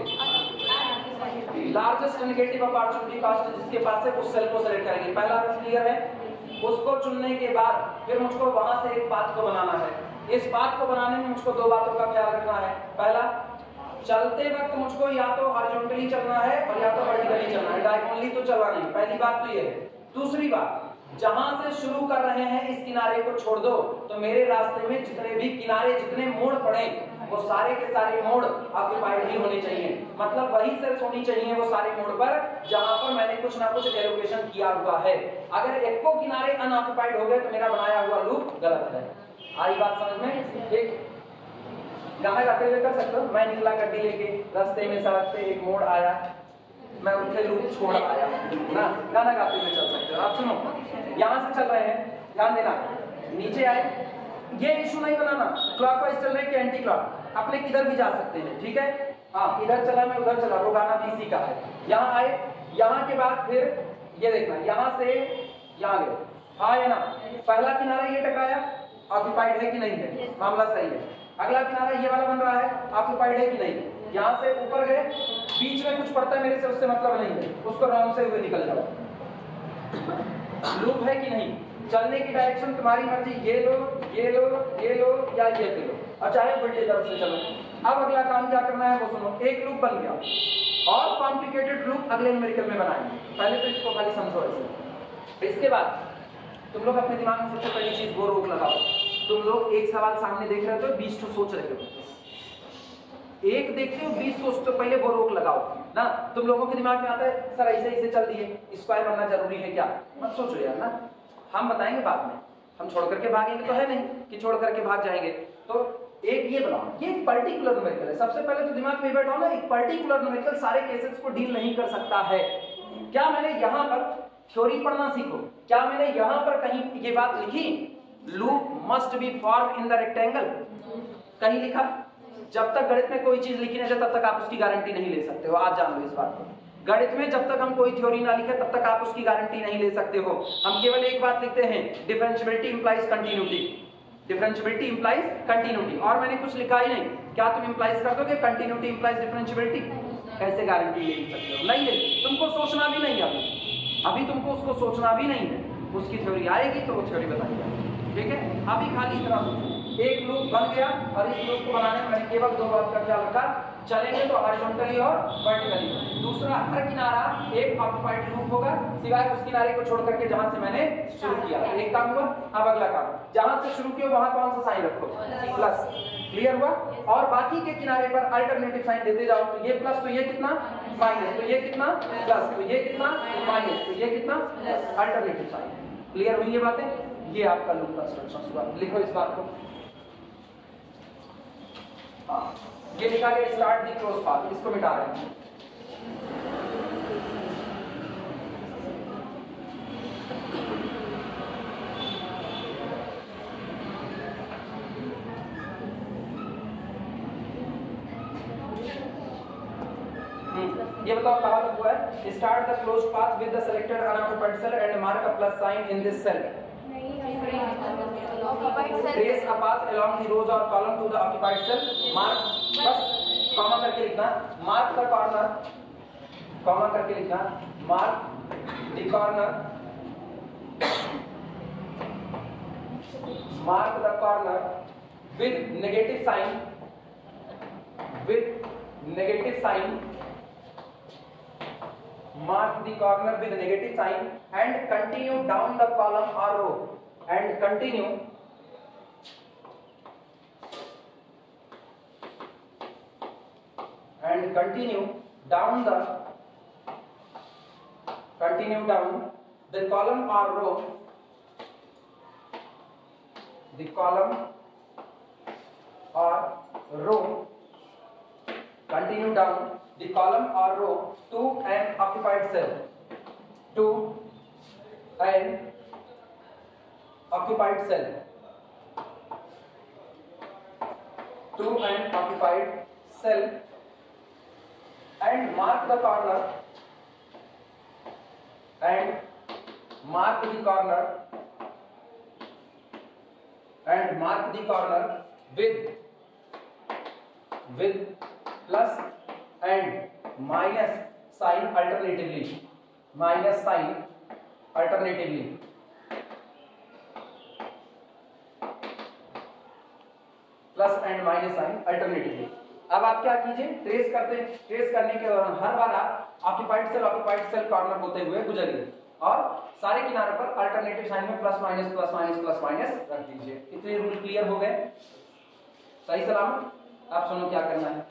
लार्जेस्ट नेगेटिव अपॉर्चुनिटी कॉस्ट जिसके पास है उस सेल को सेलेक्ट करेंगे। पहला बात क्लियर है, उसको चुनने के बाद फिर मुझको वहां से एक पाथ को बनाना है। इस पाथ को बनाने में मुझको 2 बातों का ख्याल रखना है। पहला, चलते वक्त मुझको या तो हॉरिजॉन्टली चलना है और या तो वर्टिकली चलना है, डायगोनली तो चलना नहीं। पहली बात तो ये है। दूसरी बात, जहां से शुरू कर रहे हैं इस किनारे को छोड़ दो, तो मेरे रास्ते में जितने भी किनारे, जितने मोड़ पड़े, वो सारे के सारे मोड़ ऑक्युपाइड ही होने चाहिए। मतलब वही सेल्स होनी चाहिए वो सारे मोड़ पर जहां पर मैंने कुछ ना कुछ एलोकेशन किया हुआ है। अगर एक को किनारे अनऑक्युपाइड हो गए तो मेरा बनाया हुआ लूप गलत है। आई बात समझ में? एक गाना गाते हुए कर सकते हो, मैं निकला गड्डी लेके, रास्ते में सड़क पे एक मोड़ आया, मैं उनके लूप छोड़ आया ना, गाना गाते हुए चल सकते हो। आप सुनो, यहां से चल रहे हैं, ध्यान देना, नीचे आए, ये इशू नहीं बनाना क्लॉकवाइज चल रहे हैं कि एंटी क्लॉक, अपने किधर भी जा सकते हैं, ठीक है। हाँ, इधर चला मैं उधर चला, वो गाना भी इसी का है। यहाँ आए, यहाँ के बाद फिर ये देखना, यहाँ से यहाँ गए, आए ना, पहला किनारा ये टकराया, ऑक्युपाइड है कि नहीं है, मामला सही है। अगला किनारा ये वाला बन रहा है, ऑक्युपाइड है कि नहीं। यहाँ से ऊपर गए, बीच में कुछ पड़ता है मेरे से, उससे मतलब नहीं है, उसको राउंड से हुए निकल जाओ। लूप है कि नहीं, चलने की डायरेक्शन तुम्हारी मर्जी, ये लो, ये लो, ये लो या ये लो, और चाहे उल्टी तरफ से चलो। अब अगला काम क्या करना है वो सुनो। एक लूप बन गया और कॉम्प्लिकेटेड लूप अगले न्यूमेरिकल में बनाएंगे। पहले तो इसको खाली समझो ऐसे। इसके बाद तुम लोग अपने दिमाग में सबसे पहली चीज वो रोक लगाओ। तुम लोग एक सवाल सामने देख रहे हो, 20 तो सोच रहे हो, एक देखते हो 20 सोच, तो पहले वो रोक लगाओ ना। तुम लोगों के दिमाग में आता है सर ऐसे ऐसे चल दिए, स्क्वायर बनना जरूरी है क्या, मत सोचो यार ना, हम बताएंगे बाद में। हम छोड़ करके भागेंगे तो है नहीं कि छोड़ करके भाग जाएंगे। तो एक ये बनाओ, ये पर्टिकुलर न्यूमेरिकल है। सबसे पहले तो दिमाग में बैठाओ ना, एक पर्टिकुलर न्यूमेरिकल सारे केसेस को डील नहीं कर सकता है। क्या मैंने यहाँ पर थ्योरी पढ़ना सीखो, क्या मैंने यहाँ पर कहीं ये बात लिखी, loop must be form in the rectangle, कहीं लिखा? जब तक गणित में कोई चीज लिखी नहीं जाए तब तक आप उसकी गारंटी नहीं ले सकते हो। आज जान लो इस बात को। गणित में जब तक हम कोई थ्योरी ना लिखे तब तक आप उसकी गारंटी नहीं ले सकते हो। हम केवल एक बात लिखते हैं, differentiability implies continuity, differentiability implies continuity, और मैंने कुछ लिखा ही नहीं। क्या तुम इंप्लाइज कर दोगे कंटिन्यूटी इंप्लाइज डिफरेंशिएबिलिटी? कैसे गारंटी ले सकते हो? नहीं ले, तुमको सोचना भी नहीं, अभी तुमको उसको सोचना भी नहीं है। उसकी थ्योरी आएगी तो वो थ्योरी बताइए, ठीक है। अभी खाली इतना सोचो, एक लूप बन गया और इस लूप को बनाने में मैंने केवल दो बात का ख्याल रखा, चलेंगे तो हॉरिजॉन्टली और वर्टिकली। दूसरा, हर किनारा एक ऑक्युपाइड लूप होगा सिवाय उस किनारे को छोड़ करके जहां से मैंने शुरू किया। एक काम हुआ। अब अगला काम, जहां से शुरू किया वहां कौन सा साइन रखो, प्लस। क्लियर हुआ। और बाकी के किनारे पर अल्टरनेटिव साइन देते जाओ, तो ये प्लस तो ये कितना माइनस, तो ये कितना प्लस, तो ये कितना माइनस, तो ये कितना प्लस, अल्टरनेटिव साइन। क्लियर हुई ये बातें। ये आपका लूप कंस्ट्रक्शन हुआ। लिखो इस बात को। हाँ, ये लिखा गया स्टार्ट दी क्लोज पाथ, इसको मिटा रहे हैं। ये बताओ कहां तक हुआ है। Start the close path with the selected unoccupied cell and mark a plus sign in this cell. Trace a path along the rows or column to the occupied cell. Mark, बस कॉमा करके लिखना, mark the corner, comma करके लिखना, mark the corner, mark the corner with negative sign, with negative sign, mark the corner with negative sign and continue down the column or row, and continue down the column or row, the column or row, continue down the column or row to an occupied cell, to an occupied cell, to an occupied cell, and mark the corner, and mark the corner, and mark the corner with plus and minus sign alternatively, minus sign alternatively, plus and minus sign alternatively. अब आप क्या कीजिए, trace करते हैं। Trace करने के दौरान हर बार आप ऑक्युपाइड सेल कॉर्नर होते हुए गुजरिए और सारे किनारे पर अल्टरनेटिव साइन में plus minus plus minus plus minus रख दीजिए। इतने रूल क्लियर हो गए, सही सलामत। आप सुनो क्या करना है।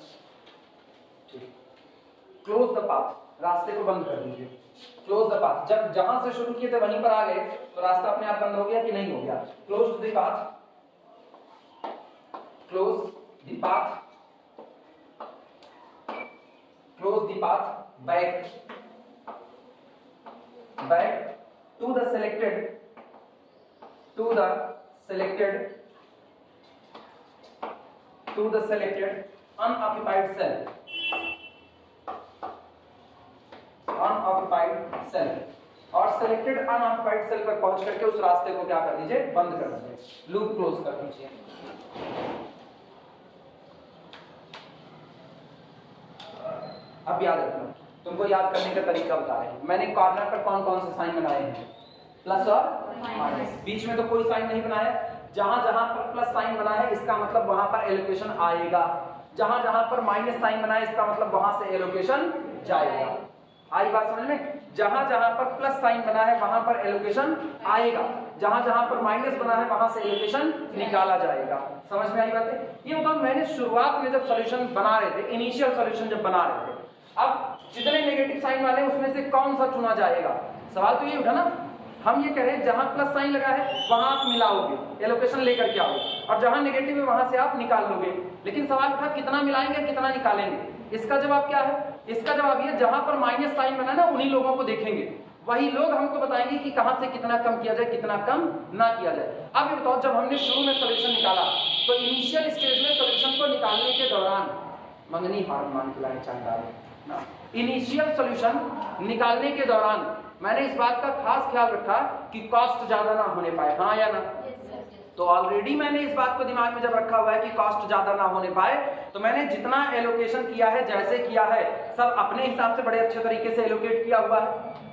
क्लोज द पाथ, रास्ते को बंद कर दीजिए। क्लोज द पाथ, जब जहां से शुरू किए थे वहीं पर आ गए तो रास्ता अपने आप बंद हो गया कि नहीं हो गया। Close the path, close the path, close the path back to the selected unoccupied cell, और selected unoccupied cell पर पहुंच करके उस रास्ते को क्या कर दीजिए, बंद कर दीजिए, लूप क्लोज कर दीजिए। अब याद रखना, तुमको याद करने का तरीका बता रहे हैं। मैंने कॉर्नर पर कौन कौन से साइन बनाए हैं, प्लस और माइनस। बीच में तो कोई साइन नहीं बनाया। जहां जहां पर प्लस साइन बना है इसका मतलब वहां पर एलोकेशन आएगा, जहां जहां पर माइनस साइन बना है इसका मतलब वहां से एलोकेशन जाएगा। आई बात समझ में। जहां जहां पर प्लस साइन बना है वहां पर एलोकेशन आएगा, जहां जहां पर माइनस बना है वहां से एलोकेशन निकाला जाएगा। समझ में आई बातें। ये बताओ, मैंने शुरुआत में जब सॉल्यूशन बना रहे थे, इनिशियल सॉल्यूशन जब बना रहे थे, अब जितने नेगेटिव साइन वाले हैं उसमें से कौन सा चुना जाएगा, सवाल तो ये उठा ना। हम ये कह रहे हैं जहां प्लस साइन लगा है वहां आप मिलाओगे, एलोकेशन लेकर के आओगे, और जहां नेगेटिव है वहां से आप निकाल लोगे। लेकिन सवाल उठा कितना मिलाएंगे कितना निकालेंगे। इसका जवाब क्या है, इसका जवाब ये, जहां पर माइनस साइन बना ना उन्हीं लोगों को देखेंगे, वही लोग हमको बताएंगे कि कहां से कितना कम किया जाए कितना कम ना किया जाए। अब ये बताओ, जब हमने शुरू में सॉल्यूशन निकाला तो इनिशियल स्टेज में सॉल्यूशन को निकालने के दौरान मंगनी हार मान के लाए चांदा ना, इनिशियल सॉल्यूशन निकालने के दौरान मैंने इस बात का खास ख्याल रखा कि कॉस्ट ज्यादा ना होने पाए, हाँ या ना। तो ऑलरेडी मैंने इस बात को दिमाग में जब रखा हुआ है कि कॉस्ट ज्यादा ना होने पाए, तो मैंने जितना एलोकेशन किया है, जैसे किया है, सब अपने हिसाब से बड़े अच्छे तरीके से एलोकेट किया हुआ है।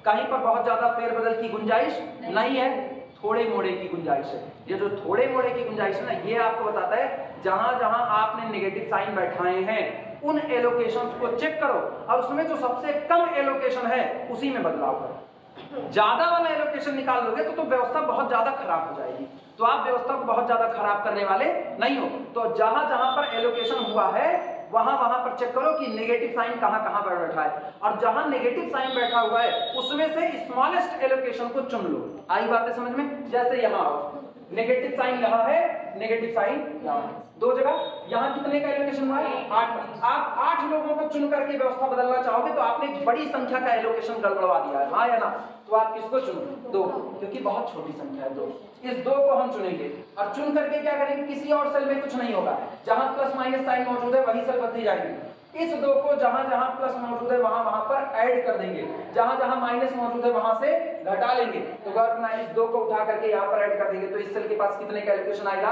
कहीं पर बहुत ज्यादा फेरबदल की गुंजाइश नहीं है, थोड़े मोड़े की गुंजाइश है। ये जो थोड़े मोड़े की गुंजाइश है ना, ये आपको बताता है जहां जहां आपने नेगेटिव साइन बैठाए हैं उन एलोकेशंस को चेक करो और उसमें जो सबसे कम एलोकेशन है उसी में बदलाव करो। ज्यादा वाला एलोकेशन निकाल लोगे तो व्यवस्था बहुत ज्यादा खराब हो जाएगी, तो आप व्यवस्था को बहुत ज्यादा खराब करने वाले नहीं हो। तो जहां जहां पर एलोकेशन हुआ है वहां वहां पर चेक करो कि नेगेटिव साइन कहां कहां पर बैठा है, और जहां नेगेटिव साइन बैठा हुआ है उसमें से स्मॉलेस्ट एलोकेशन को चुन लो। आई बातें समझ में? जैसे यहां नेगेटिव साइन यहां है, नेगेटिव साइन यहां, दो जगह। यहां कितने का एलोकेशन हुआ है? 8। आप 8 लोगों को चुन करके व्यवस्था बदलना चाहोगे तो आपने एक बड़ी संख्या का एलोकेशन गड़बड़वा दिया है, हाँ या ना? तो आप किसको चुनो? 2, क्योंकि बहुत छोटी संख्या है 2। इस 2 को हम चुनेंगे और चुन करके क्या करेंगे, किसी और सेल में कुछ नहीं होगा, जहां प्लस माइनस साइन मौजूद है वही सेल बदली जाएगी। इस 2 को जहां जहां प्लस मौजूद है वहां वहां पर ऐड कर देंगे, जहां जहां माइनस मौजूद है वहां से घटा लेंगे। तो अगर इस 2 को उठा करके यहाँ पर ऐड कर देंगे तो इस सेल के पास कितने का एलोकेशन आएगा?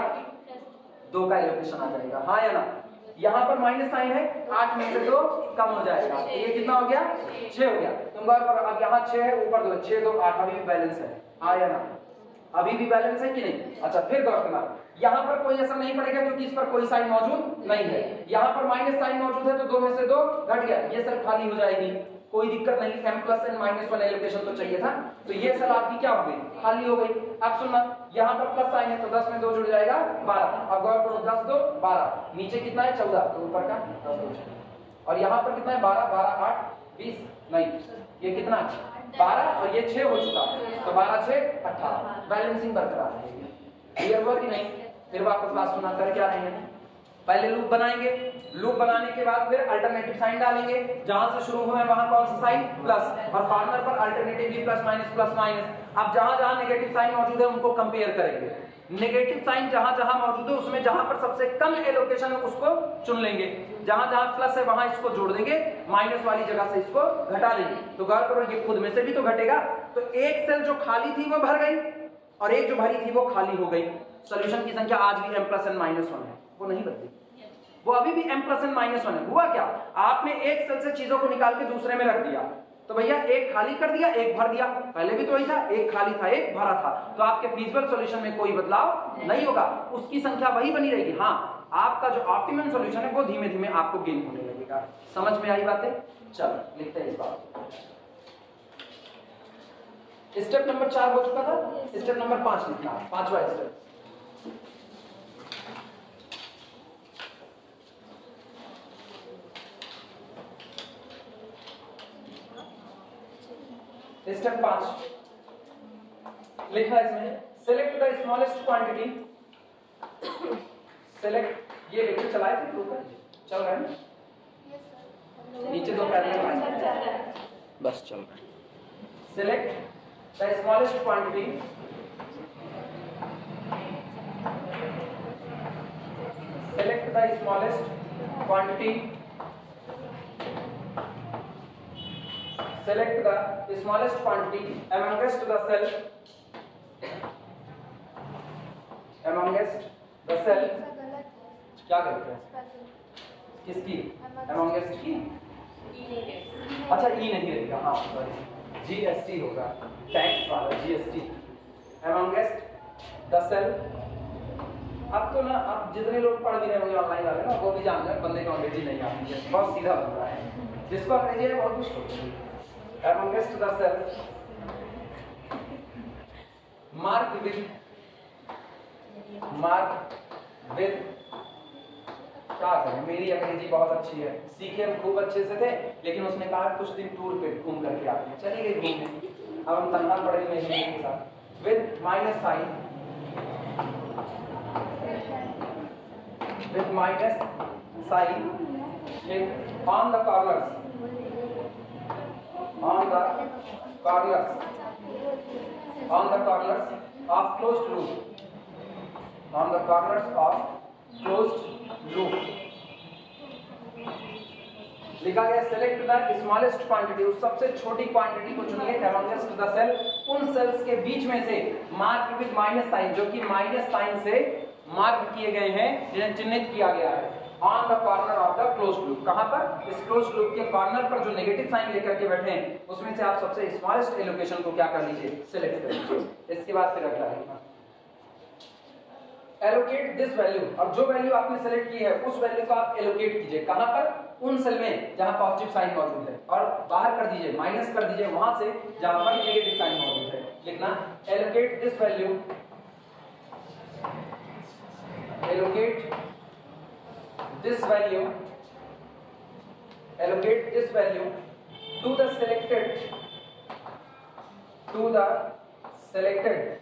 2 का एलोकेशन आ जाएगा, हाँ या ना? यहाँ पर माइनस साइन है, 8 में से 2 कम हो जाएगा, तो ये कितना हो गया? 6 हो गया। तुम गौर करो, अब यहाँ 6 है, ऊपर 2, 6 2 8, अभी भी बैलेंस है, हाँ या ना? अभी भी बैलेंस है कि नहीं? अच्छा, फिर गौर करना, यहाँ पर कोई असर नहीं पड़ेगा क्योंकि इस पर कोई साइन मौजूद नहीं है। यहाँ पर माइनस साइन मौजूद है तो 2 में से 2 घट गया, ये सेल खाली हो जाएगी, कोई दिक्कत नहीं। m+n-1 एलोकेशन तो चाहिए था, तो ये सेल आपकी क्या हो गई? खाली हो गई। अब सुनना, यहाँ पर प्लस साइन है तो 10 में 2 जुड़ जाएगा 12। अब गौर करो, 10 2 12, नीचे कितना है? 14, तो ऊपर का 10 2, और यहाँ पर कितना है? 12 12 8 20, नहीं ये कितना? 12 और ये 6 हो चुका, तो 12 6 18, बैलेंसिंग बरकरार है। क्लियर हुआ कि नहीं? फिर वापस बात सुना, कर क्या रहे हैं? पहले लूप बनाएंगे, लूप बनाने के बाद फिर अल्टरनेटिव साइन डालेंगे, जहां से शुरू हुए वहां कौन सा साइन? प्लस, और कॉर्नर पर अल्टरनेटिवली प्लस माइनस। अब जहां जहां नेगेटिव साइन मौजूद है उनको कंपेयर करेंगे। नेगेटिव साइन जहां जहां मौजूद है उसमें जहां पर सबसे कम एलोकेशन है उसको चुन लेंगे, जहां जहां प्लस है वहां इसको जोड़ देंगे, माइनस वाली जगह से इसको घटा देंगे। तो गौर करो, ये खुद में से भी तो घटेगा, तो एक सेल जो खाली थी वो भर गई और एक जो भरी थी वो खाली हो गई। सॉल्यूशन की संख्या आज भी m+n-1 है, वो नहीं बदली, वो अभी भी m+n-1 है। हुआ क्या? आपने एक सेल से चीजों को निकाल के दूसरे में रख दिया, तो भैया एक खाली कर दिया, एक भर दिया, पहले भी तो वही था, एक खाली था एक भरा था, तो आपके फीजिबल सॉल्यूशन में कोई बदलाव नहीं होगा, उसकी संख्या वही बनी रहेगी। हाँ, आपका जो ऑप्टिमम सॉल्यूशन है वो धीमे धीमे आपको गेन होने लगेगा। समझ में आई बातें? चलो लिखते हैं इस बात। स्टेप नंबर 4 हो चुका था, स्टेप नंबर 5 लिखना, 5वां स्टेप। स्टेप 5 लिखा है इसमें, select the smallest quantity. Select, ये लेकर चलाए थे ग्रुप में, चल रहा है ना? नीचे 2 पैराग्राफ बस चल रहा है। Select the smallest quantity, select the smallest quantity, select the smallest quantity amongst the cell, amongst the cell, क्या करते हैं? किसकी? amongst की? अच्छा ई नहीं रहेगा, हाँ सॉरी, GST होगा, टैक्स वाला GST, amongst the cell। अब तो ना, अब जितने लोग पढ़ भी रहे होंगे ऑनलाइन वाले ना, वो भी जान रहे हैं बंदे को अंग्रेजी नहीं आती है, बहुत सीधा बन रहा है, जिसको अंग्रेजी है बहुत कुछ होता है। Amongst the cells, mark with क्या करें, मेरी अंग्रेजी बहुत अच्छी है, सीखे हम खूब अच्छे से थे, लेकिन उसने कहा कुछ दिन टूर पे घूम करके आते हैं, चले गए घूमने, अब हम तनखा पड़े हुए हैं के साथ। With minus sign, with minus sign on the corners, on the corners, on the corners of closed loop, on the corners of closed loop। लिखा गया सेलेक्ट द स्मॉलेस्ट क्वांटिटी, उस सबसे छोटी क्वांटिटी को चुनिए amongst the cell, उन cells के बीच में से मार्क विद माइनस साइन, जो कि माइनस साइन से मार्क किए गए हैं, जिन्हें चिन्हित किया गया है, on the corner of the closed loop. कहां पर? इस क्लोज्ड लूप के कॉर्नर पर जो नेगेटिव साइन लेकर के बैठे हैं उसमें से आप सबसे स्मॉलेस्ट एलोकेशन को क्या कर लीजिए, सिलेक्ट कर लीजिए। इसके बाद फिर अगला है एलोकेट दिस वैल्यू, और जो वैल्यू आपने सेलेक्ट की है उस वैल्यू को आप एलोकेट कीजिए। कहां पर? उन सेल में जहां पॉजिटिव साइन मौजूद है, और बाहर कर दीजिए, माइनस कर दीजिए वहां से जहां पर नेगेटिव साइन मौजूद है। लिखना allocate this value, allocate this value, allocate this value to the selected, to the selected,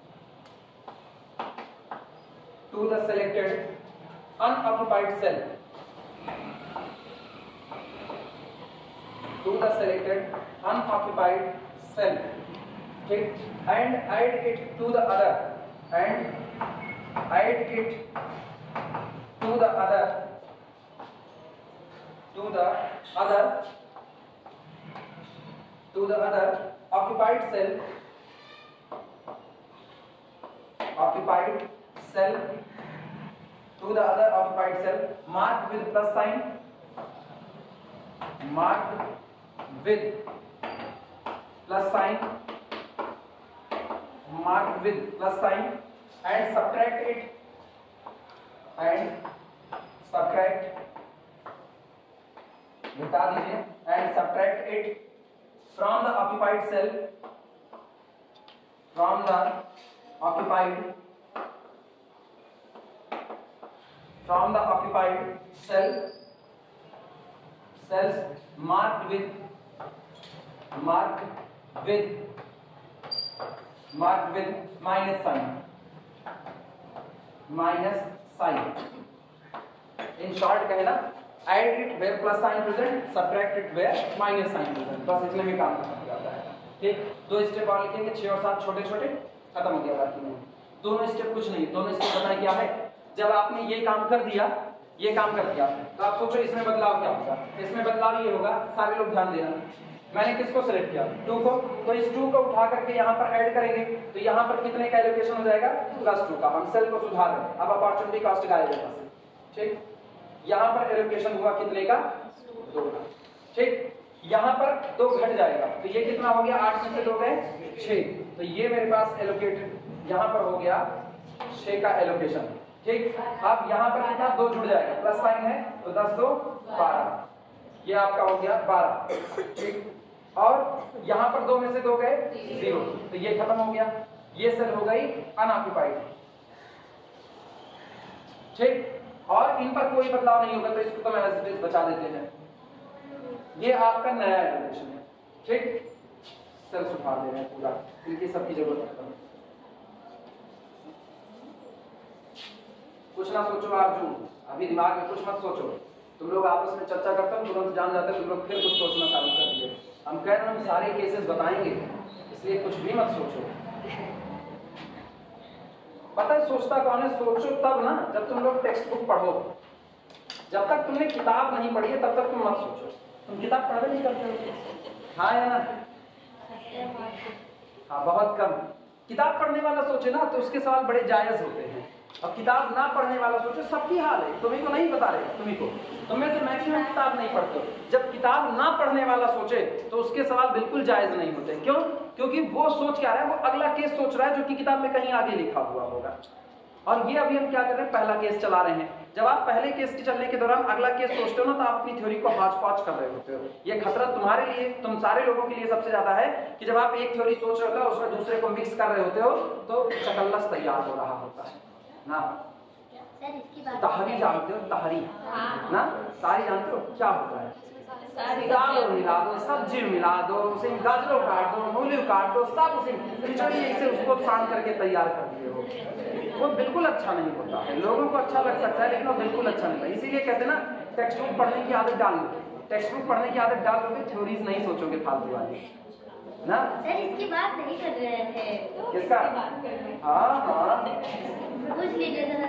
to the selected unoccupied cell, to the selected unoccupied cell, ठीक, and add it to the other, and add it to the other, to the other, to the other occupied cell, occupied cell, to the other occupied cell marked with plus sign, marked with plus sign, marked with plus sign, and subtract it, and subtract, बता दीजिए, and subtract it from the occupied cell, from the occupied, from the occupied cell, cells marked with, marked with, marked with minus sign, minus sign. In short कहे ना, add it where plus sign present, subtract it where minus sign present. बस इतने में काम खत्म हो जाता है। ठीक, दो स्टेप और लिखेंगे, 6 और 7 छोटे छोटे, खत्म हो गया बाकी में। दोनों स्टेप कुछ नहीं, दोनों स्टेप पता है क्या है? जब आपने ये काम कर दिया, ये काम कर दिया, तो आप सोचो इसमें बदलाव क्या होगा। इसमें बदलाव ये होगा, सारे लोग ध्यान देना, मैंने किसको सिलेक्ट किया? 2 को, तो इस 2 को उठा करके यहाँ पर ऐड करेंगे, तो यहाँ पर कितने का एलोकेशन हो जाएगा? +2 का। हम सेल को सुधार रहे हैं, अब अपॉर्चुनिटी कॉस्ट गायब है। ठीक, यहाँ पर एलोकेशन हुआ कितने का? 2 का। ठीक, यहाँ पर 2 घट जाएगा, तो ये कितना हो गया? 8 में से 2 गए 6, तो ये मेरे पास एलोकेटेड यहाँ पर हो गया 6 का एलोकेशन। ठीक, अब यहाँ पर कितना? 2 जुड़ जाएगा, प्लस साइन है, तो 10 2 12, ये आपका हो गया 12। ठीक, और यहाँ पर 2 में से 2 गए 0, तो ये खत्म हो गया, ये सेल हो गई अनऑक्युपाइड। ठीक, और इन पर कोई बदलाव नहीं होगा, तो इसको तो मैं बचा देते हैं। ये आपका नया एलोकेशन है। ठीक, सेल सुधार दे रहे हैं पूरा, इनकी सबकी जरूरत खत्म। कुछ ना सोचो अर्जुन, अभी दिमाग में कुछ मत सोचो। तुम लोग आपस में चर्चा करते हो, तुरंत जान जाते हो, तुम लोग फिर कुछ सोचना चालू कर दिए। हम कह रहे हैं हम सारे केसेस बताएंगे, इसलिए कुछ भी मत सोचो। पता है सोचता कौन है? सोचो तब ना जब तुम लोग टेक्स्ट बुक पढ़ो। जब तक तुमने किताब नहीं पढ़ी है तब तक तुम मत सोचो। तुम किताब पढ़ नहीं करते हो? हाँ या ना? हाँ, बहुत कम। किताब पढ़ने वाला सोचे ना तो उसके सवाल बड़े जायज होते हैं, अब किताब ना पढ़ने वाला सोचे, सबकी हाल है। तुम्ही को नहीं बता रहे, तुम्ही को, तुम में से मैक्सिमम किताब नहीं पढ़ते। जब किताब ना पढ़ने वाला सोचे तो उसके सवाल बिल्कुल जायज नहीं होते। क्यों? क्योंकि वो सोच क्या रहा है, वो अगला केस सोच रहा है जो कि किताब में कहीं आगे लिखा हुआ होगा। और ये अभी हम क्या कर रहे हैं? पहला केस चला रहे हैं। जब आप पहले केस के चलने के दौरान अगला केस सोचते हो ना, तो आप अपनी थ्योरी को हाच पाच कर रहे होते हो। ये खतरा तुम्हारे लिए, तुम सारे लोगों के लिए सबसे ज्यादा है कि जब आप एक थ्योरी सोच रहे होते हो उसमें दूसरे को मिक्स कर रहे होते हो तो चकल्लस तैयार हो रहा होता है ना। तहरी जानते हो? तहरी ना, तारी जानते हो क्या होता है? दाल मिला दो, सब्जी मिला दो, उसे गाजरों काट दो, मूली काट दो, सब उसे खिचड़ी से उसको सान करके तैयार कर दिए हो। वो बिल्कुल अच्छा नहीं होता है। लोगों को अच्छा लग सकता है लेकिन वो बिल्कुल अच्छा नहीं होता। इसीलिए कहते हैं ना, टेक्स्ट बुक पढ़ने की आदत डाल लो। टेक्स्ट बुक पढ़ने की आदत डाल दोगे, थ्योरीज नहीं सोचोगे फालतू वाली ना। सर इसकी बात नहीं कर रहे थे। किसका? हाँ हाँ, पूछ लीजिए जरा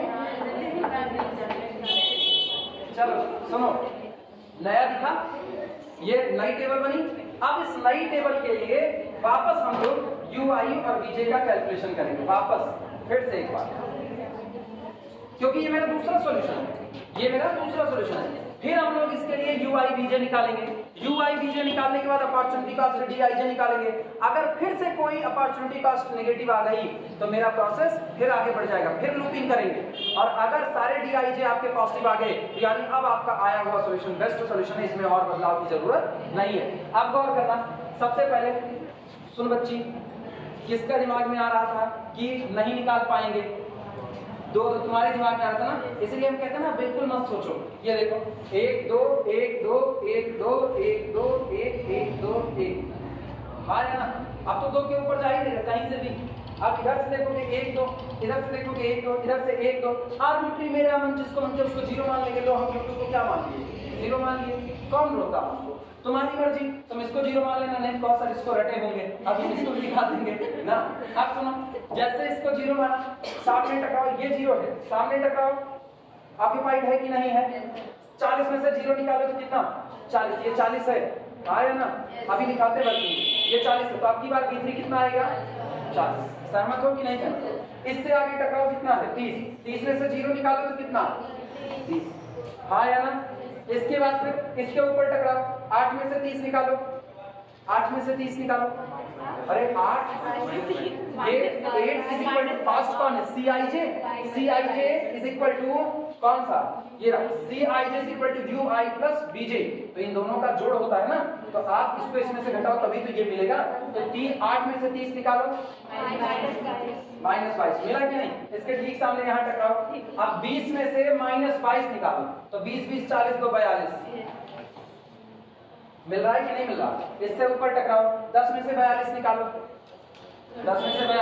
चलो सुनो, नया दिखा, ये नई टेबल बनी। अब इस नई टेबल के लिए वापस हम लोग UI और VJ का कैलकुलेशन करेंगे। वापस फिर से एक बार, क्योंकि ये मेरा दूसरा सॉल्यूशन है, ये मेरा दूसरा सॉल्यूशन है। फिर हम लोग इसके लिए ui vj निकालेंगे, ui vj निकालने के बाद अपॉर्चुनिटी कॉस्ट dij निकालेंगे। अगर फिर से कोई अपॉर्चुनिटी कॉस्ट नेगेटिव आ गई तो मेरा प्रोसेस फिर आगे बढ़ जाएगा, फिर लूपिंग करेंगे। और अगर सारे dij आपके पॉजिटिव आ गए यानी अब आपका आया हुआ सॉल्यूशन बेस्ट सॉल्यूशन है, इसमें और बदलाव की जरूरत नहीं है। अब गौर करना, सबसे पहले सुन बच्ची, किसका दिमाग में आ रहा था कि नहीं निकाल पाएंगे? दो तो तुम्हारे दिमाग में आ रहा था ना, इसलिए हम कहते हैं ना बिल्कुल मत सोचो। ये देखो 1 2 1 2 1 2 1 2 1 1 2 1 आ रहा है ना। अब तो 2 के ऊपर जा ही नहीं रहा कहीं से भी। अब इधर से देखोगे 1 2, इधर से देखोगे 1 2, इधर से 1 2, आर्बिट्री मेरे मन जिसको मन उसको 0 मान लेंगे। लो हम यूट्यूब को क्या मान लिए? 0 मान लिए। कौन रोका हमको? तुम्हारी मर्जी, तुम इसको 0 मान लेना, नहीं कौन सर इसको रटे होंगे, अब हम इसको दिखा देंगे ना। अब सुनो, जैसे इसको 0 माना, सामने टकराओ, ये 0 है, सामने टकराओ, ऑक्यूपाइड है कि नहीं है? 40 में से 0 निकालो तो कितना? 40, ये 40 है, आया ना। अभी निकालते बच्चे, ये 40 है तो आपकी बार B3 कितना आएगा? 40। सहमत हो कि नहीं सहमत? इससे आगे टकराओ कितना है? 30, 30 में से 0 निकालो तो कितना? 30, हाँ या ना। इसके बाद फिर इसके ऊपर टकराओ, 8 में से 30 निकालो, 8 में से 30 निकालो। अरे 8 इज इक्वल टू फर्स्ट कौन है? Cij, Cij is equal to कौन सा? ये रहा Cij is equal to ui plus bj। तो इन दोनों का जोड़ होता है ना, तो आप इसको इसमें से घटाओ तभी तो ये मिलेगा। तो 8 में से 30 निकालो, -22 मिला कि नहीं? इसके ठीक सामने यहाँ टकराओ। अब 20 में से -22 निकालो, तो 20 20 40 तो 42 मिल रहा है कि नहीं मिल रहा? इससे ऊपर टकराओ, 10 में से 42 निकालो, 10 में से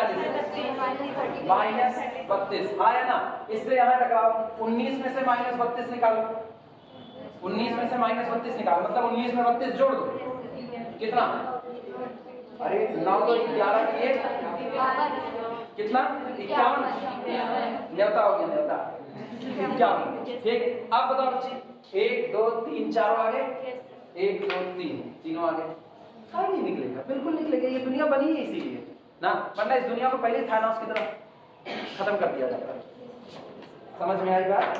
42 -32 आया ना। इससे यहाँ टकराओ, 19 में से -32 निकालो, 19 में से -32 निकालो, मतलब 19 में 32 जोड़ दो, कितना? अरे 9 तो 11 किए कितना? 51 न्योता हो गया, न्योता 51। ठीक, अब बताओ बच्ची, 1 2 3 4 आ गए, 1 2 3 तीनों आ गए। कहीं नहीं निकलेगा, बिल्कुल निकलेगा। ये दुनिया बनी है इसीलिए ना, वरना इस दुनिया को पहले थानोस की तरह खत्म कर दिया जाता है। समझ में आई बात?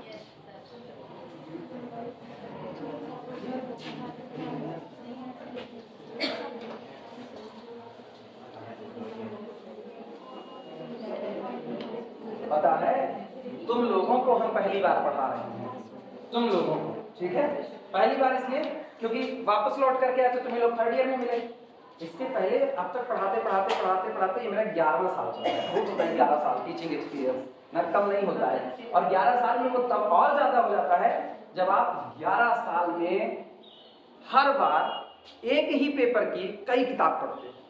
पता है तुम लोगों को हम पहली बार पढ़ा रहे हैं, तुम लोगों को, ठीक है? पहली बार इसलिए क्योंकि वापस लौट करके आए तो तुम्हें लोग 3rd ईयर में मिले। इसके पहले अब तक पढ़ाते ये मेरा 11वां साल चल रहा है। बहुत होता है 11 साल टीचिंग एक्सपीरियंस ना, कम नहीं होता है। और 11 साल में वो तब और ज्यादा हो जाता है जब आप 11 साल में हर बार एक ही पेपर की कई किताब पढ़ते हैं,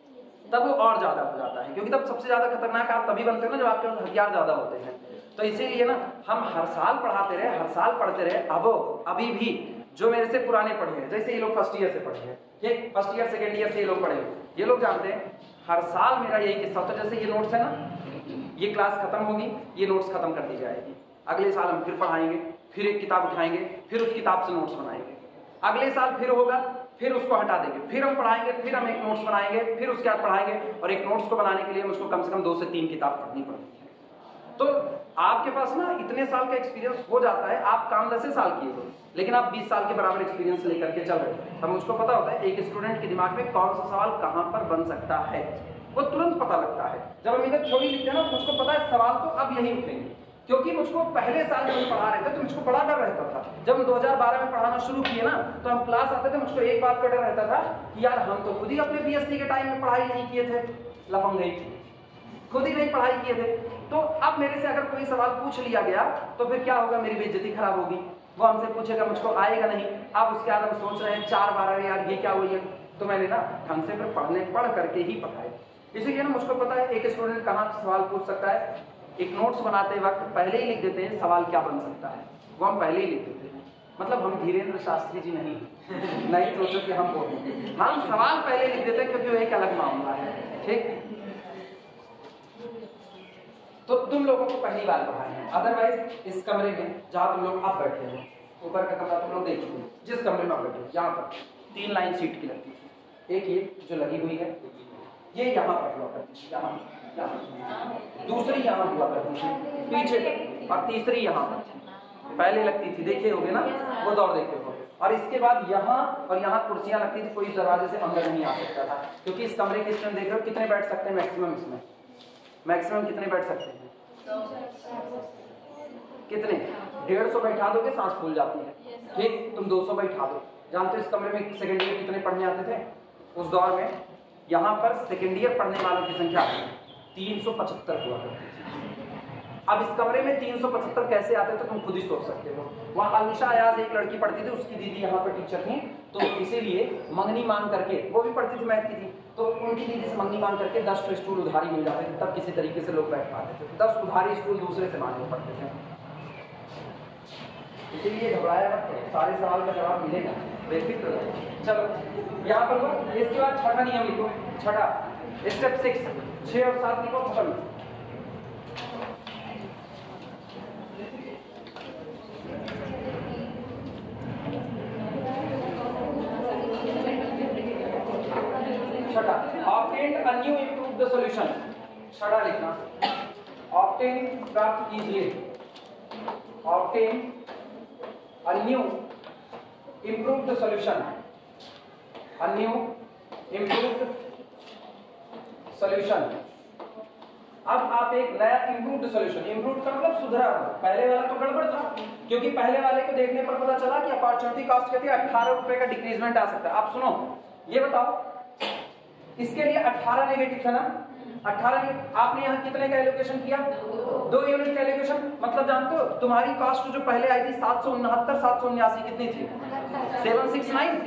तब वो और ज्यादा हो जाता है। क्योंकि तब सबसे ज्यादा खतरनाक आप तभी बनते हो ना जब आपके पास हथियार ज्यादा होते हैं। तो इसीलिए ना हम हर साल पढ़ाते रहे, हर साल पढ़ते रहे। अब अभी भी जो मेरे से पुराने पढ़े हैं, जैसे ये लोग 1st ईयर से पढ़े हैं, ये 1st ईयर 2nd ईयर से ये लोग पढ़े हैं, ये लोग जानते हैं हर साल मेरा यही किस्सा होता है। जैसे ये नोट्स है ना, ये क्लास खत्म होगी, ये नोट्स खत्म कर दी जाएगी। अगले साल हम फिर पढ़ाएंगे, फिर एक किताब उठाएंगे, फिर उस किताब से नोट्स बनाएंगे। अगले साल फिर होगा, फिर उसको हटा देंगे, फिर हम पढ़ाएंगे, फिर हम एक नोट्स बनाएंगे, फिर उसके बाद पढ़ाएंगे। और एक नोट्स को बनाने के लिए मुझको कम से कम 2 से 3 किताब पढ़नी पड़ती है। तो आपके पास ना इतने साल का एक्सपीरियंस हो जाता है, आप काम 10 साल किए हो लेकिन आप 20 साल के बराबर एक्सपीरियंस लेकर के चल रहे हो। तब मुझको पता होता है एक स्टूडेंट के दिमाग में कौन सा सवाल कहाँ पर बन सकता है, वो तुरंत पता लगता है। जब हम इधर थ्योरी लिखते हैं ना, मुझको पता है सवाल तो अब यही उठेंगे, क्योंकि मुझको पहले साल जब हम पढ़ा रहे थे तो मुझको बड़ा डर रहता था। जब हम 2012 में पढ़ाना शुरू किए ना, तो हम क्लास आते थे, मुझको एक बात का डर रहता था कि यार हम तो खुद ही अपने BSc के टाइम में पढ़ाई नहीं किए थे, लफंगई खुद ही नहीं पढ़ाई किए थे। तो अब मेरे से अगर कोई सवाल पूछ लिया गया तो फिर क्या होगा, मेरी बेइज्जती खराब होगी। वो हमसे पूछेगा, मुझको आएगा नहीं। अब उसके बाद हम सोच रहे हैं 4 बार अरे यार ये क्या हुई है, तो मैंने ना ढंग से फिर पढ़ करके ही पढ़ाए। इसीलिए ना मुझको पता है एक स्टूडेंट कहाँ से सवाल पूछ सकता है। एक नोट्स बनाते वक्त पहले ही लिख देते हैं सवाल क्या बन सकता है, वो हम पहले ही लिख देते हैं। मतलब हम धीरेन्द्र शास्त्री जी नहीं नहीं सोचो कि हम बोलें, हम सवाल पहले लिख देते हैं क्योंकि वो एक अलग मामला है। ठीक, तो तुम लोगों को पहली बार पढ़ाए हैं। अदरवाइज इस कमरे में जहाँ तुम लोग अब बैठे हो, ऊपर का कमरा तुम लोग देख चुके हो, जिस कमरे में आप बैठे हो यहाँ पर 3 लाइन सीट की लगती थी। एक ये जो लगी हुई है, ये यहाँ पर हुआ करती थी, यहाँ दूसरी यहाँ हुआ करती थी, पीछे और तीसरी यहाँ पर पहले लगती थी, देखे होगे ना वो दौड़, देखे हो। और इसके बाद यहाँ और यहाँ कुर्सियां लगती थी, कोई इस दरवाजे से अंदर नहीं आ सकता था, क्योंकि इस कमरे की स्ट्रेंथ देख रहे हो कितने बैठ सकते हैं मैक्सिमम, इसमें मैक्सिमम कितने बैठ सकते हैं, कितने, 150 बैठा दोगे सांस फूल जाती है, ठीक, तुम 200 बैठा दो। जानते हो इस कमरे में सेकेंड ईयर कितने पढ़ने आते थे उस दौर में, यहाँ पर सेकेंड ईयर पढ़ने वालों की संख्या 375 हुआ करती थी। अब इस कमरे में 375 कैसे आते तो तुम खुद ही सोच सकते हो। वहाँ अलीशा अयाज एक लड़की पढ़ती थी, उसकी दीदी यहाँ पर टीचर थी, तो इसीलिए मंगनी मांग करके, वो भी पढ़ती थी मैथ की थी, तो उनकी दीदी से मंगनी मांग करके 10 स्टूल उधारी मिल जाते थे, तब किसी तरीके से लोग बैठ पाते थे। 10 उधारी स्टूल दूसरे से मांगने पड़ते थे, इसीलिए घबराया मत, सारे सवाल का जवाब मिलेगा, बेफिक्र रहो। चलो यहाँ पर लो, इसके बाद छठा नियम लिखो, छठा स्टेप 6, 6 और 7 लिखो, खत्म। छठा, obtain a new improve the solution, छठा लिखना, ऑब्टेन प्राप्त कीजिए, obtain a new improved solution, a new improved solution। अब आप एक नया improved solution, improved का मतलब सुधरा, पहले वाला तो गड़बड़ था, क्योंकि पहले वाले को देखने पर पता चला कि अपॉर्चुनिटी कॉस्ट कहती है 18 रुपए का डिक्रीजमेंट आ सकता है। आप सुनो, ये बताओ, इसके लिए 18 नेगेटिव था ना, 18 आपने यहाँ कितने का एलोकेशन किया, 2 यूनिट का एलोकेशन, मतलब जानते हो तुम्हारी कॉस्ट जो पहले आई थी 769, 779 कितनी थी, 769,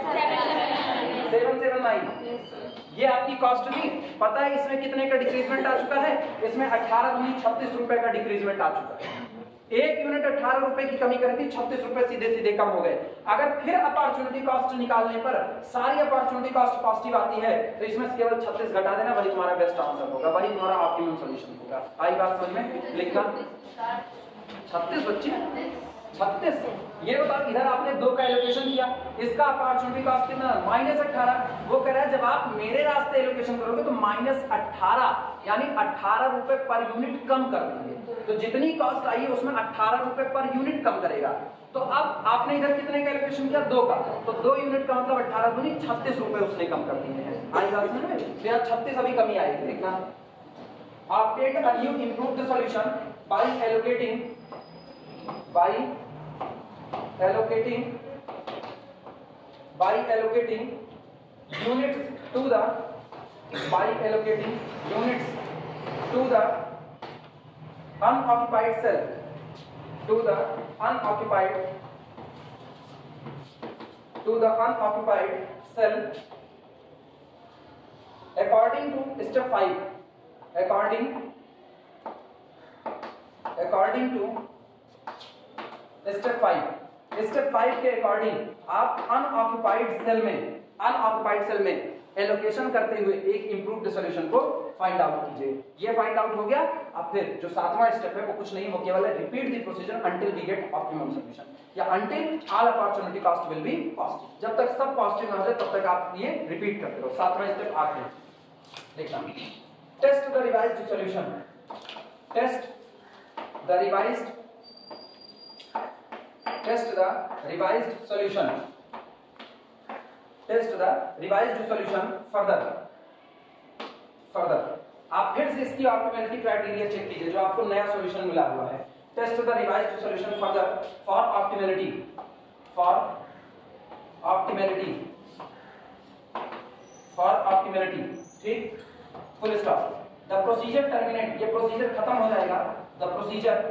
779, ये आपकी कॉस्ट थी। पता है इसमें कितने का डिक्रीजमेंट आ चुका है, इसमें 18 दूनी 36 रुपए का डिक्रीजमेंट आ चुका है। एक यूनिट 18 रुपए की कमी करी थी, 36 रुपए सीधे सीधे कम हो गए। अगर फिर अपॉर्चुनिटी कॉस्ट निकालने पर सारी अपॉर्चुनिटी कॉस्ट पॉजिटिव आती है, तो इसमें केवल 36 घटा देना, वही तुम्हारा बेस्ट आंसर होगा, वही तुम्हारा ऑप्टिमम सॉल्यूशन होगा। आई बात समझ में, लिखना 36 बच्चे 36। ये बताओ, इधर आपने 2 का एलोकेशन किया, इसका अपॉर्चुनिटी कॉस्ट कितना, -18। वो कह रहा है जब आप मेरे रास्ते एलोकेशन करोगे तो -18 यानी 18 रुपए पर यूनिट कम कर देंगे, तो जितनी कॉस्ट आई है उसमें 18 रुपए पर यूनिट कम करेगा। तो अब आपने इधर कितने का एलोकेशन किया, 2 का, तो 2 यूनिट का मतलब 18 दूनी 36 रुपए उसने कम कर दिए हैं। आई बात समझ में, तो यहाँ 36 अभी कमी आएगी, देखना। Obtain a new improved solution by allocating units to the unoccupied cell, to the unoccupied cell according to step 5, according to step 5 के अकॉर्डिंग आप अनऑक्युपाइड सेल में एलोकेशन करते हुए एक इंप्रूव्ड सॉल्यूशन को फाइंड आउट कीजिए। ये फाइंड आउट हो गया। अब फिर जो 7वां स्टेप है वो कुछ नहीं, वो केवल है repeat the procedure until we get optimum solution, या until all opportunity cost will be positive. जब तक सब पॉजिटिव ना हो जाए तब तक आप ये रिपीट करते रहो। 7वां स्टेप आखिरी देखना, test the revised solution, test the revised solution further। आप फिर से इसकी ऑप्टिमैलिटी क्राइटेरिया चेक कीजिए जो आपको नया सॉल्यूशन मिला हुआ है। Test the revised solution further for optimality, ठीक, full stop. The procedure terminate, ये प्रोसीजर खत्म हो जाएगा। द प्रोसीजर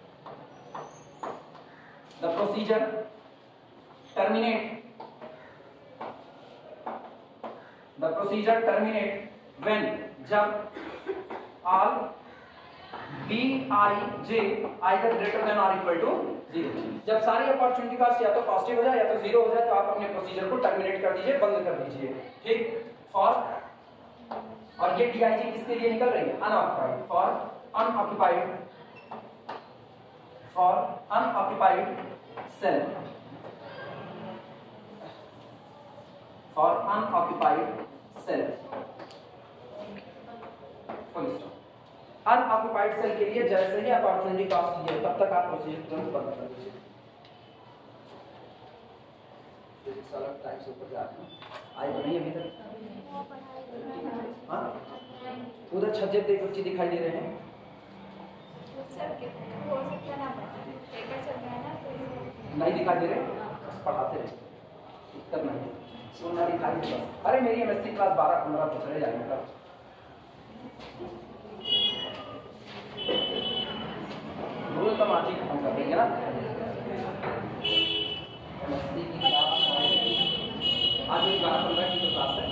terminate when, जब all Bij either greater than or equal to 0, जब सारी अपॉर्चुनिटी कॉस्ट या तो पॉजिटिव हो जाए या तो 0 हो जाए तो आप अपने प्रोसीजर को टर्मिनेट कर दीजिए, बंद कर दीजिए, ठीक। फॉर, और ये Dij किसके लिए निकल रही है, unoccupied, for unoccupied cell, unoccupied cell के लिए जैसे ही अपॉर्चुनिटी कॉस्ट ये तब तक आप प्रोसीजर तुरंत बंद कर दीजिए। अलग टाइम से ऊपर जाते हैं आए तो नहीं अभी तक। हाँ उधर छज्जे पे बच्चे दिखाई दे रहे हैं। नहीं दिखाई दे रहे, बस पढ़ाते रहे, दिक्कत नहीं सुनना दिखाई दे बस। अरे मेरी एमएससी क्लास 12-15 बच्चे जाएंगे कल। रोज तो आज ही खत्म कर देंगे ना एमएससी की क्लास। आज 12-15 की तो क्लास है।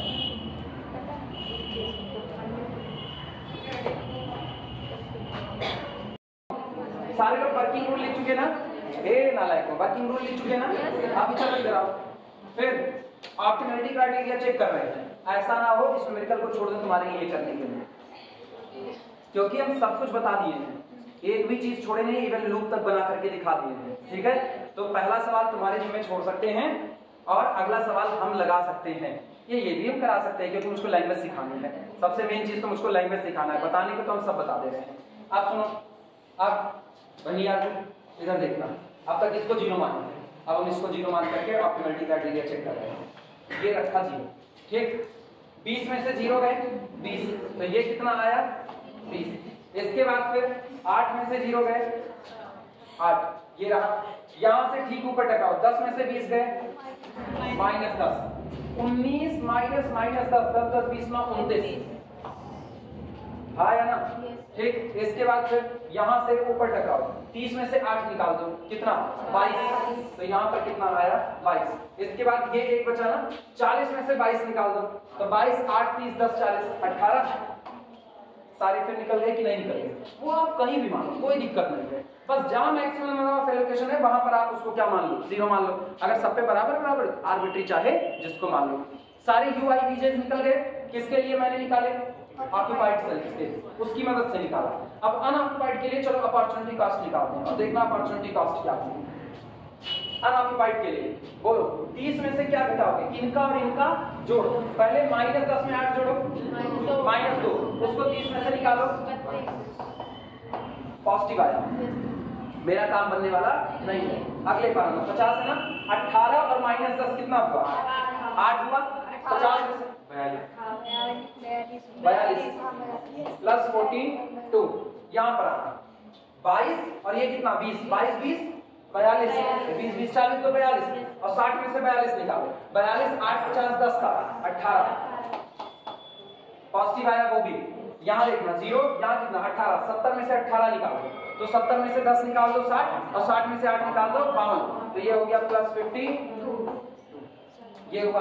सारे लोग वर्किंग रूल लिख चुके ना? नालायक को वर्किंग रूल लिख चुके ना? आप चलो इधर आओ। फिर ऑप्टिमलिटी क्राइटेरिया चेक कर रहे हैं। ऐसा ना हो इस न्यूमेरिकल को छोड़ दें तुम्हारे लिए करने के लिए, क्योंकि हम सब कुछ बता दिए हैं, एक भी चीज छोड़े नहीं, इवन लूप तक बना करके दिखा दिए हैं। ठीक है, तो पहला सवाल तुम्हारे जिम्मे छोड़ सकते हैं और अगला सवाल हम लगा सकते हैं। ये भी हम करा सकते हैं क्योंकि मुझको लैंग्वेज सिखानी है। सबसे मेन चीज तो मुझको लैंग्वेज सिखाना है, बताने को तो हम सब बता दे रहे हैं। आप सुनो, अब भैया इधर देखना, अब तक इसको 0 माना है, अब हम इसको 0 मान करके ऑप्टिमलिटी क्राइटेरिया चेक कर रहे हैं। ये रखा 0, ठीक, 20 में से 0 गए 20, तो ये कितना आया 20। इसके बाद फिर 8 में से 0 गए 8, ये रहा। यहां से ठीक ऊपर टकाओ, 10 में से 20 गए -10, 19 माइनस -10, 10 10 20 में 29, हाँ या ना? ठीक, इसके बाद फिर यहां से ऊपर टकराओ, 30 में से 8 निकाल दो, कितना 22, तो यहां पर कितना आया 22। इसके बाद ये एक बचा ना, 40 में से 22 निकाल दो, तो 22 8 30 10 40 18, सारे फिर निकल गए कि नहीं निकल गए? वो आप कहीं भी मान लो, कोई दिक्कत नहीं है, बस जहां मैक्सिमम नंबर ऑफ एलोकेशन है वहां पर आप उसको क्या मान लो 0 मान लो। अगर सब पे बराबर आर्बिट्री चाहे जिसको मान लो। सारे यूआई वीजेस निकल गए, किसके लिए मैंने निकाले? ऑक्युपाइड सेल्स के, उसकी मदद से निकाला। अब अनऑक्युपाइड के लिए चलो अपॉर्चुनिटी कॉस्ट निकालते हैं और देखना अपॉर्चुनिटी कॉस्ट क्या है। अनऑक्युपाइड के लिए बोलो 30 में से क्या घटाओगे? इनका और इनका जोड़ो, पहले -10 में 8 जोड़ो -2, उसको 30 में से निकालो, पॉजिटिव आया। मेरा काम बनने वाला नहीं है। अगले पारा में 50 है ना, 18 और -10 कितना हुआ? 8 हुआ, 50 में से 42 प्लस 42, यहाँ पर आना 22 और ये कितना 20, 22 20 42, 20 20 40 तो 42, और 60 में से 42 निकालो, 42 8 50 10 का 18, पॉजिटिव आया वो भी। यहाँ देखना 0, यहाँ कितना 18, 70 में से 18 निकालो, तो 70 में से 10 निकाल दो 60, और 60 में से 8 निकाल दो 52, तो ये हो गया प्लस 50, ये हुआ।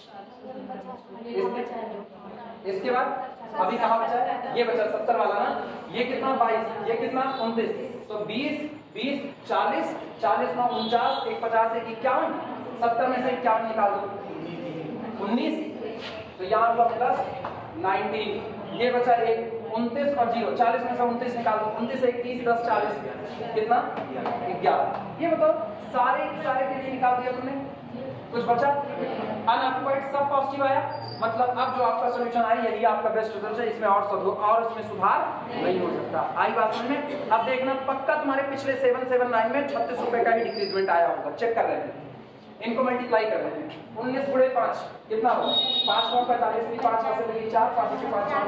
इसके बाद अभी कहाँ बचा है? ये बचा 70 वाला ना, ये कितना 22, ये कितना 29, तो 20 20 40 40 में 49, 1 50 1 51, 70 में से 51 निकाल दो 19, तो यहाँ हुआ प्लस 19, ये बचा 1 29 और 0, 40 में से 29 निकाल दो, 29 1 30 10 40 कितना 11। ये बताओ सारे के लिए निकाल दिया तुमने, कुछ बचा? अनऑक्युपाइड सब पॉजिटिव आया, मतलब अब जो आपका सॉल्यूशन आया यही आपका बेस्ट रिजल्ट है, इसमें और इसमें सुधार नहीं हो सकता। आई बात समझ में? अब देखना पक्का तुम्हारे पिछले 779 में 36 रुपए का ही डिक्रीजमेंट आया होगा, चेक कर रहे हैं, इनको मल्टीप्लाई कर रहे हैं, 19 गुणे 5 कितना होगा? 5 9 45, 5 से लगी 4, 5 से 5 9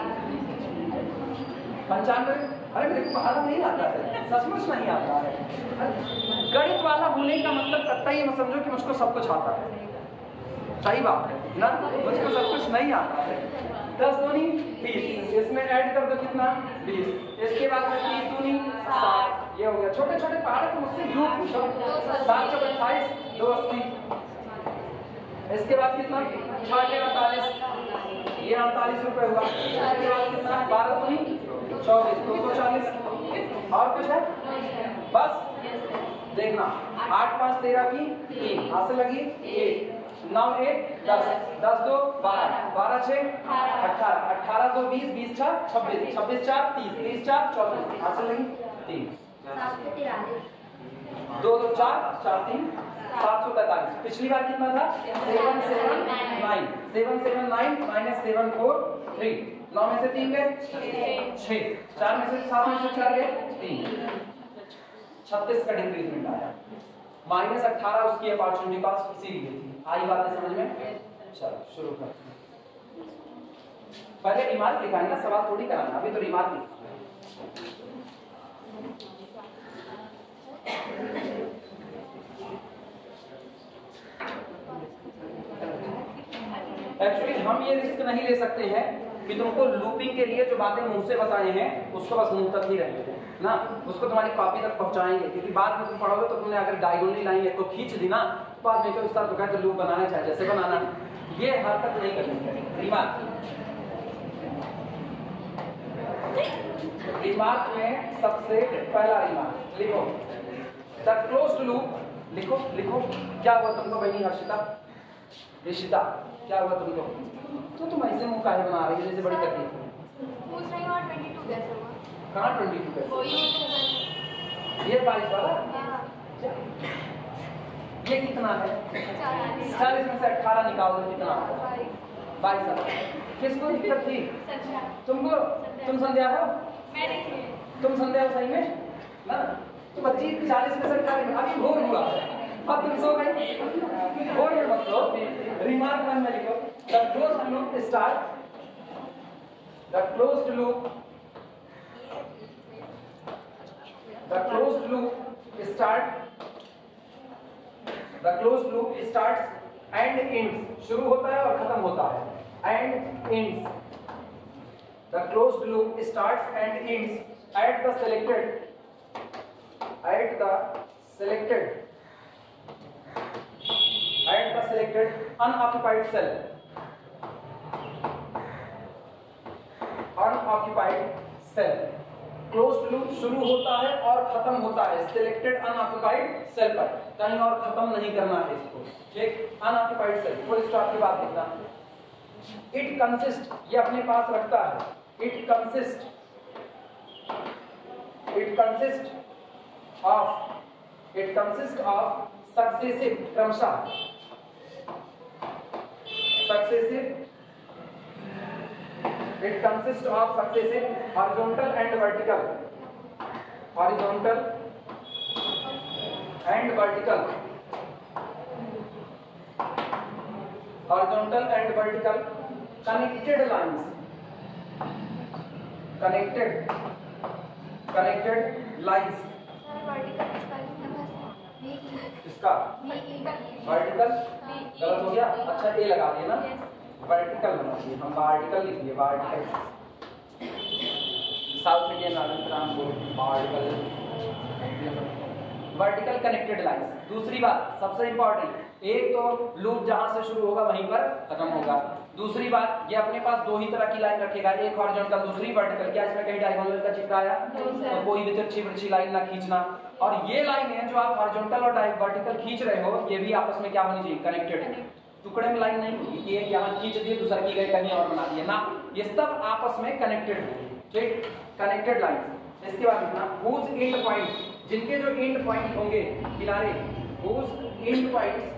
95। अरे मेरे को बाहर नहीं आता है, सचमुच नहीं आता है। गणित वाला होने का मतलब कतई मत समझो कि मुझको सब कुछ आता है, सही बात है ना, मुझको सब कुछ नहीं आता है। 10 दूनी 20, इसमें ऐड कर दो कितना 20, इसके बाद 30 दूनी 60, ये हो गया। छोटे छोटे पहाड़ तो मुझसे यूं पूछो, 7 चौक 28 2 80, इसके बाद कितना 6 48, ये 48 रुपए हुआ। इसके बाद कितना 12 दूनी 24 240, और कुछ है? बस देखना 8 5 13 की 3, हाथ से लगी 1, 9 1 10, 10 2 12, 12 6 18, 18 2 20, 20 6 26, 26 4 30, 30 4 34, हाथ से लगी 3, 2 2 4 4 3 743। पिछली बार कितना था? 779 779 -743, 9 में से 3 गए 6, 4 में से 7 में से 4 गए 3, 36 का डिक्रीजमेंट आया। -18 उसकी अपॉर्चुनिटी कॉस्ट इसीलिए थी। आई बातें समझ में? चलो शुरू करते हैं। पहले रिमार्क लिखाएंगे ना, सवाल थोड़ी कराना, अभी तो रिमार्क लिखा। एक्चुअली हम ये रिस्क नहीं ले सकते हैं कि तुमको लूपिंग के लिए जो बातें मुंह से बताए हैं उसको बस मुंह तक ही रहने दें ना, उसको तुम्हारी कॉपी तक पहुंचाएंगे, क्योंकि बाद में तुम पढ़ोगे तो तुमने अगर डायगोनली लाइन को खींच दी ना, बाद में इस तरह तो लूप बनाना चाहे जैसे बनाना, ये हरकत नहीं करनी चाहिए। रिमार्क में सबसे पहला रिमार्क लिखो, द क्लोज्ड लूप, लिखो लिखो। क्या हुआ तुमको बहनी हर्षिता, ऋषिता, क्या हुआ तुमको? तो तुम ऐसे मुंह काहे बना रही हो जैसे बड़ी तकलीफ है? पूछ रही हूं 22 कैसे हुआ? कहां 22 कैसे? ये 22 वाला? ये कितना है? 40 में से 18 निकाल दो, कितना होगा? 22 वाला। किसको दिक्कत थी? तुमको? तुम संध्या हो? तुम संध्या हो सही में ना? तो बच्ची 40 में से 18 अभी भोर हुआ, अब तुम सो गई, भोर में मत लो। रिमार्क में लिखो, the closed loop start, the closed loop, the closed loop start, the closed loop starts and ends, शुरू होता है और खत्म होता है, and ends, the closed loop starts and ends at the selected unoccupied cell, unoccupied cell। Closed loop शुरू होता है और खत्म होता है सिलेक्टेड अनऑक्युपाइड सेल पर, कहीं और खत्म नहीं करना है इसको, ठीक? अनऑक्युपाइड सेल, फुल स्टॉप की बात लिखना। इट कंसिस्ट, ये अपने पास रखता है, इट कंसिस्ट of successive, क्रमशः successive, it consists of successive horizontal and vertical, horizontal and vertical, horizontal and vertical connected lines, connected lines। इसका वर्टिकल गलत हो गया, अच्छा ए लगा दिए ना, वर्टिकल होना चाहिए, हम वर्टिकल लिख दिए, वर्टिकल। साउथ इंडियन नाम बोल वर्टिकल कनेक्टेड लाइंस। दूसरी बात सबसे इंपॉर्टेंट, एक तो लूप जहां से शुरू होगा वहीं पर खत्म होगा, दूसरी बात ये अपने पास दो ही तरह की लाइन रखेगा, एक हॉरिजॉन्टल दूसरी वर्टिकल। क्या इसमें कहीं डायगोनल का चिपकाया? तो कोई भी तिरछी लाइन ना खींचना। और ये लाइन है जो आप हॉरिजॉन्टल और वर्टिकल खींच रहे हो, ये भी आपस में क्या होनी चाहिए? कनेक्टेड। टुकड़े में लाइन नहीं होगी कि एक यहाँ खींच दिए दूसरा की गई कहीं और बना दिए ना, ये सब आपस में कनेक्टेड है, ठीक? Connected line. इसके बाद लिखना whose end point, जिनके जो एंड पॉइंट होंगे किनारे, whose end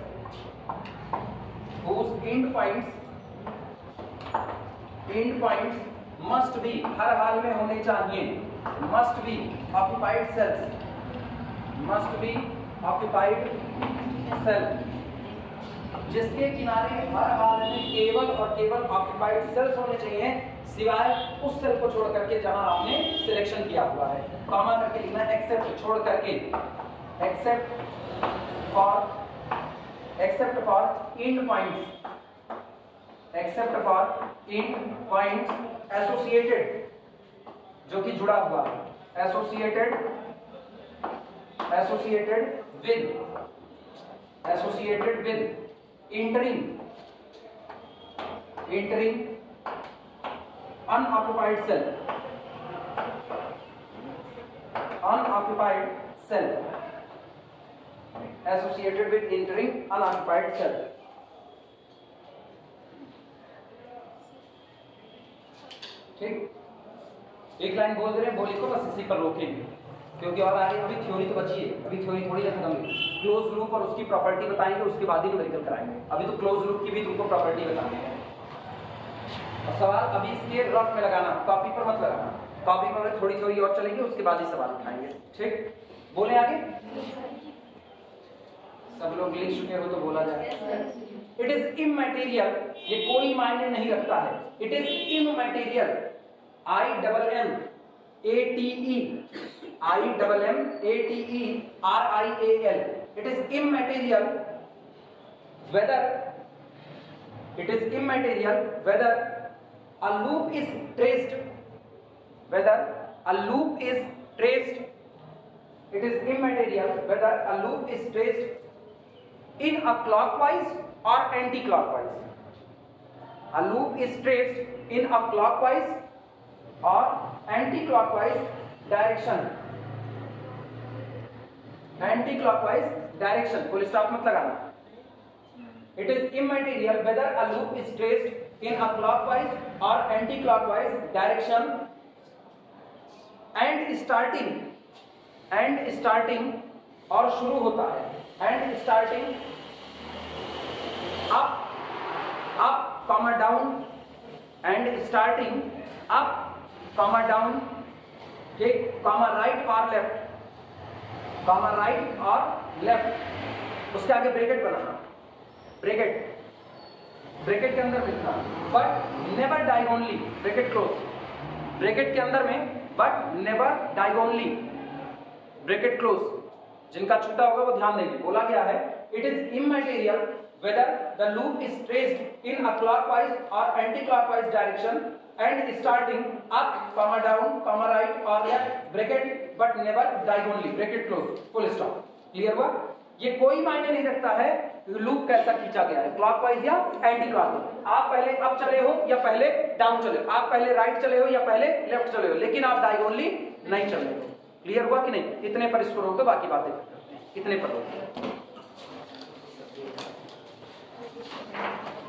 points must be, हर हाल में होने चाहिए, must be occupied cells, must be occupied cell, जिसके किनारे हर हाल में केवल और केवल ऑक्युपाइड सेल्स होने चाहिए, सिवाय उस सेल को छोड़ करके जहां आपने सिलेक्शन किया हुआ है। कॉमा करके लिखना है, एक्सेप्ट छोड़ करके, except for end points, except for end points associated, जो कि जुड़ा हुआ है, associated with entering unoccupied cell, associated with entering unoccupied cell। ठीक, एक लाइन बोल दे रहे हैं, बोली को बस इसी पर रोकेंगे, क्योंकि और आगे अभी थ्योरी तो बची है, अभी थ्योरी थोड़ी खत्म हुई। क्लोज लूप और उसकी प्रॉपर्टी बताएंगे, उसके बाद ही न्यूमेरिकल कराएंगे। अभी तो क्लोज लूप की भी तुमको प्रॉपर्टी बतानी है। और सवाल अभी इसके रफ में लगाना, कॉपी पर मत लगाना, कॉपी पर थोड़ी थोड़ी और चलेगी, उसके बाद ही सवाल उठाएंगे। ठीक, बोले आगे। सब लोग लिख चुके हो तो बोला जाए। इट इज इमैटेरियल, ये कोई मायने नहीं रखता है। It is immaterial, IMMATERIAL, it is immaterial whether a loop is traced, it is immaterial whether a loop is traced in a clockwise or anti-clockwise. A loop is traced in a clockwise or anti-clockwise direction. Anti-clockwise direction, full stop मत लगाना. It is immaterial whether a loop is traced in a clockwise or anti-clockwise direction and starting और शुरू होता है, and starting up, down, and starting up, down, ठीक, right or left, उसके आगे bracket बनाना, bracket के अंदर लिखना, but never diagonally, bracket close, bracket के अंदर में but never diagonally, bracket close. जिनका छूटा होगा वो ध्यान देंगे। बोला गया है it is immaterial whether the loop is traced in a clockwise or anti-clockwise direction and starting up, down, right or left, bracket but never diagonally, bracket close, full stop। Clear हुआ? ये कोई मायने नहीं रखता है लूप कैसा खींचा गया है, क्लॉकवाइज या एंटी क्लॉकवाइज। आप पहले अप चले हो या पहले डाउन चले हो, आप पहले राइट चले हो या पहले लेफ्ट चले हो, लेकिन आप डायगोनली नहीं चले हो। क्लियर हुआ कि नहीं? इतने पर इसको रोक दो, बाकी बातें करते हैं। इतने पर रोक दो।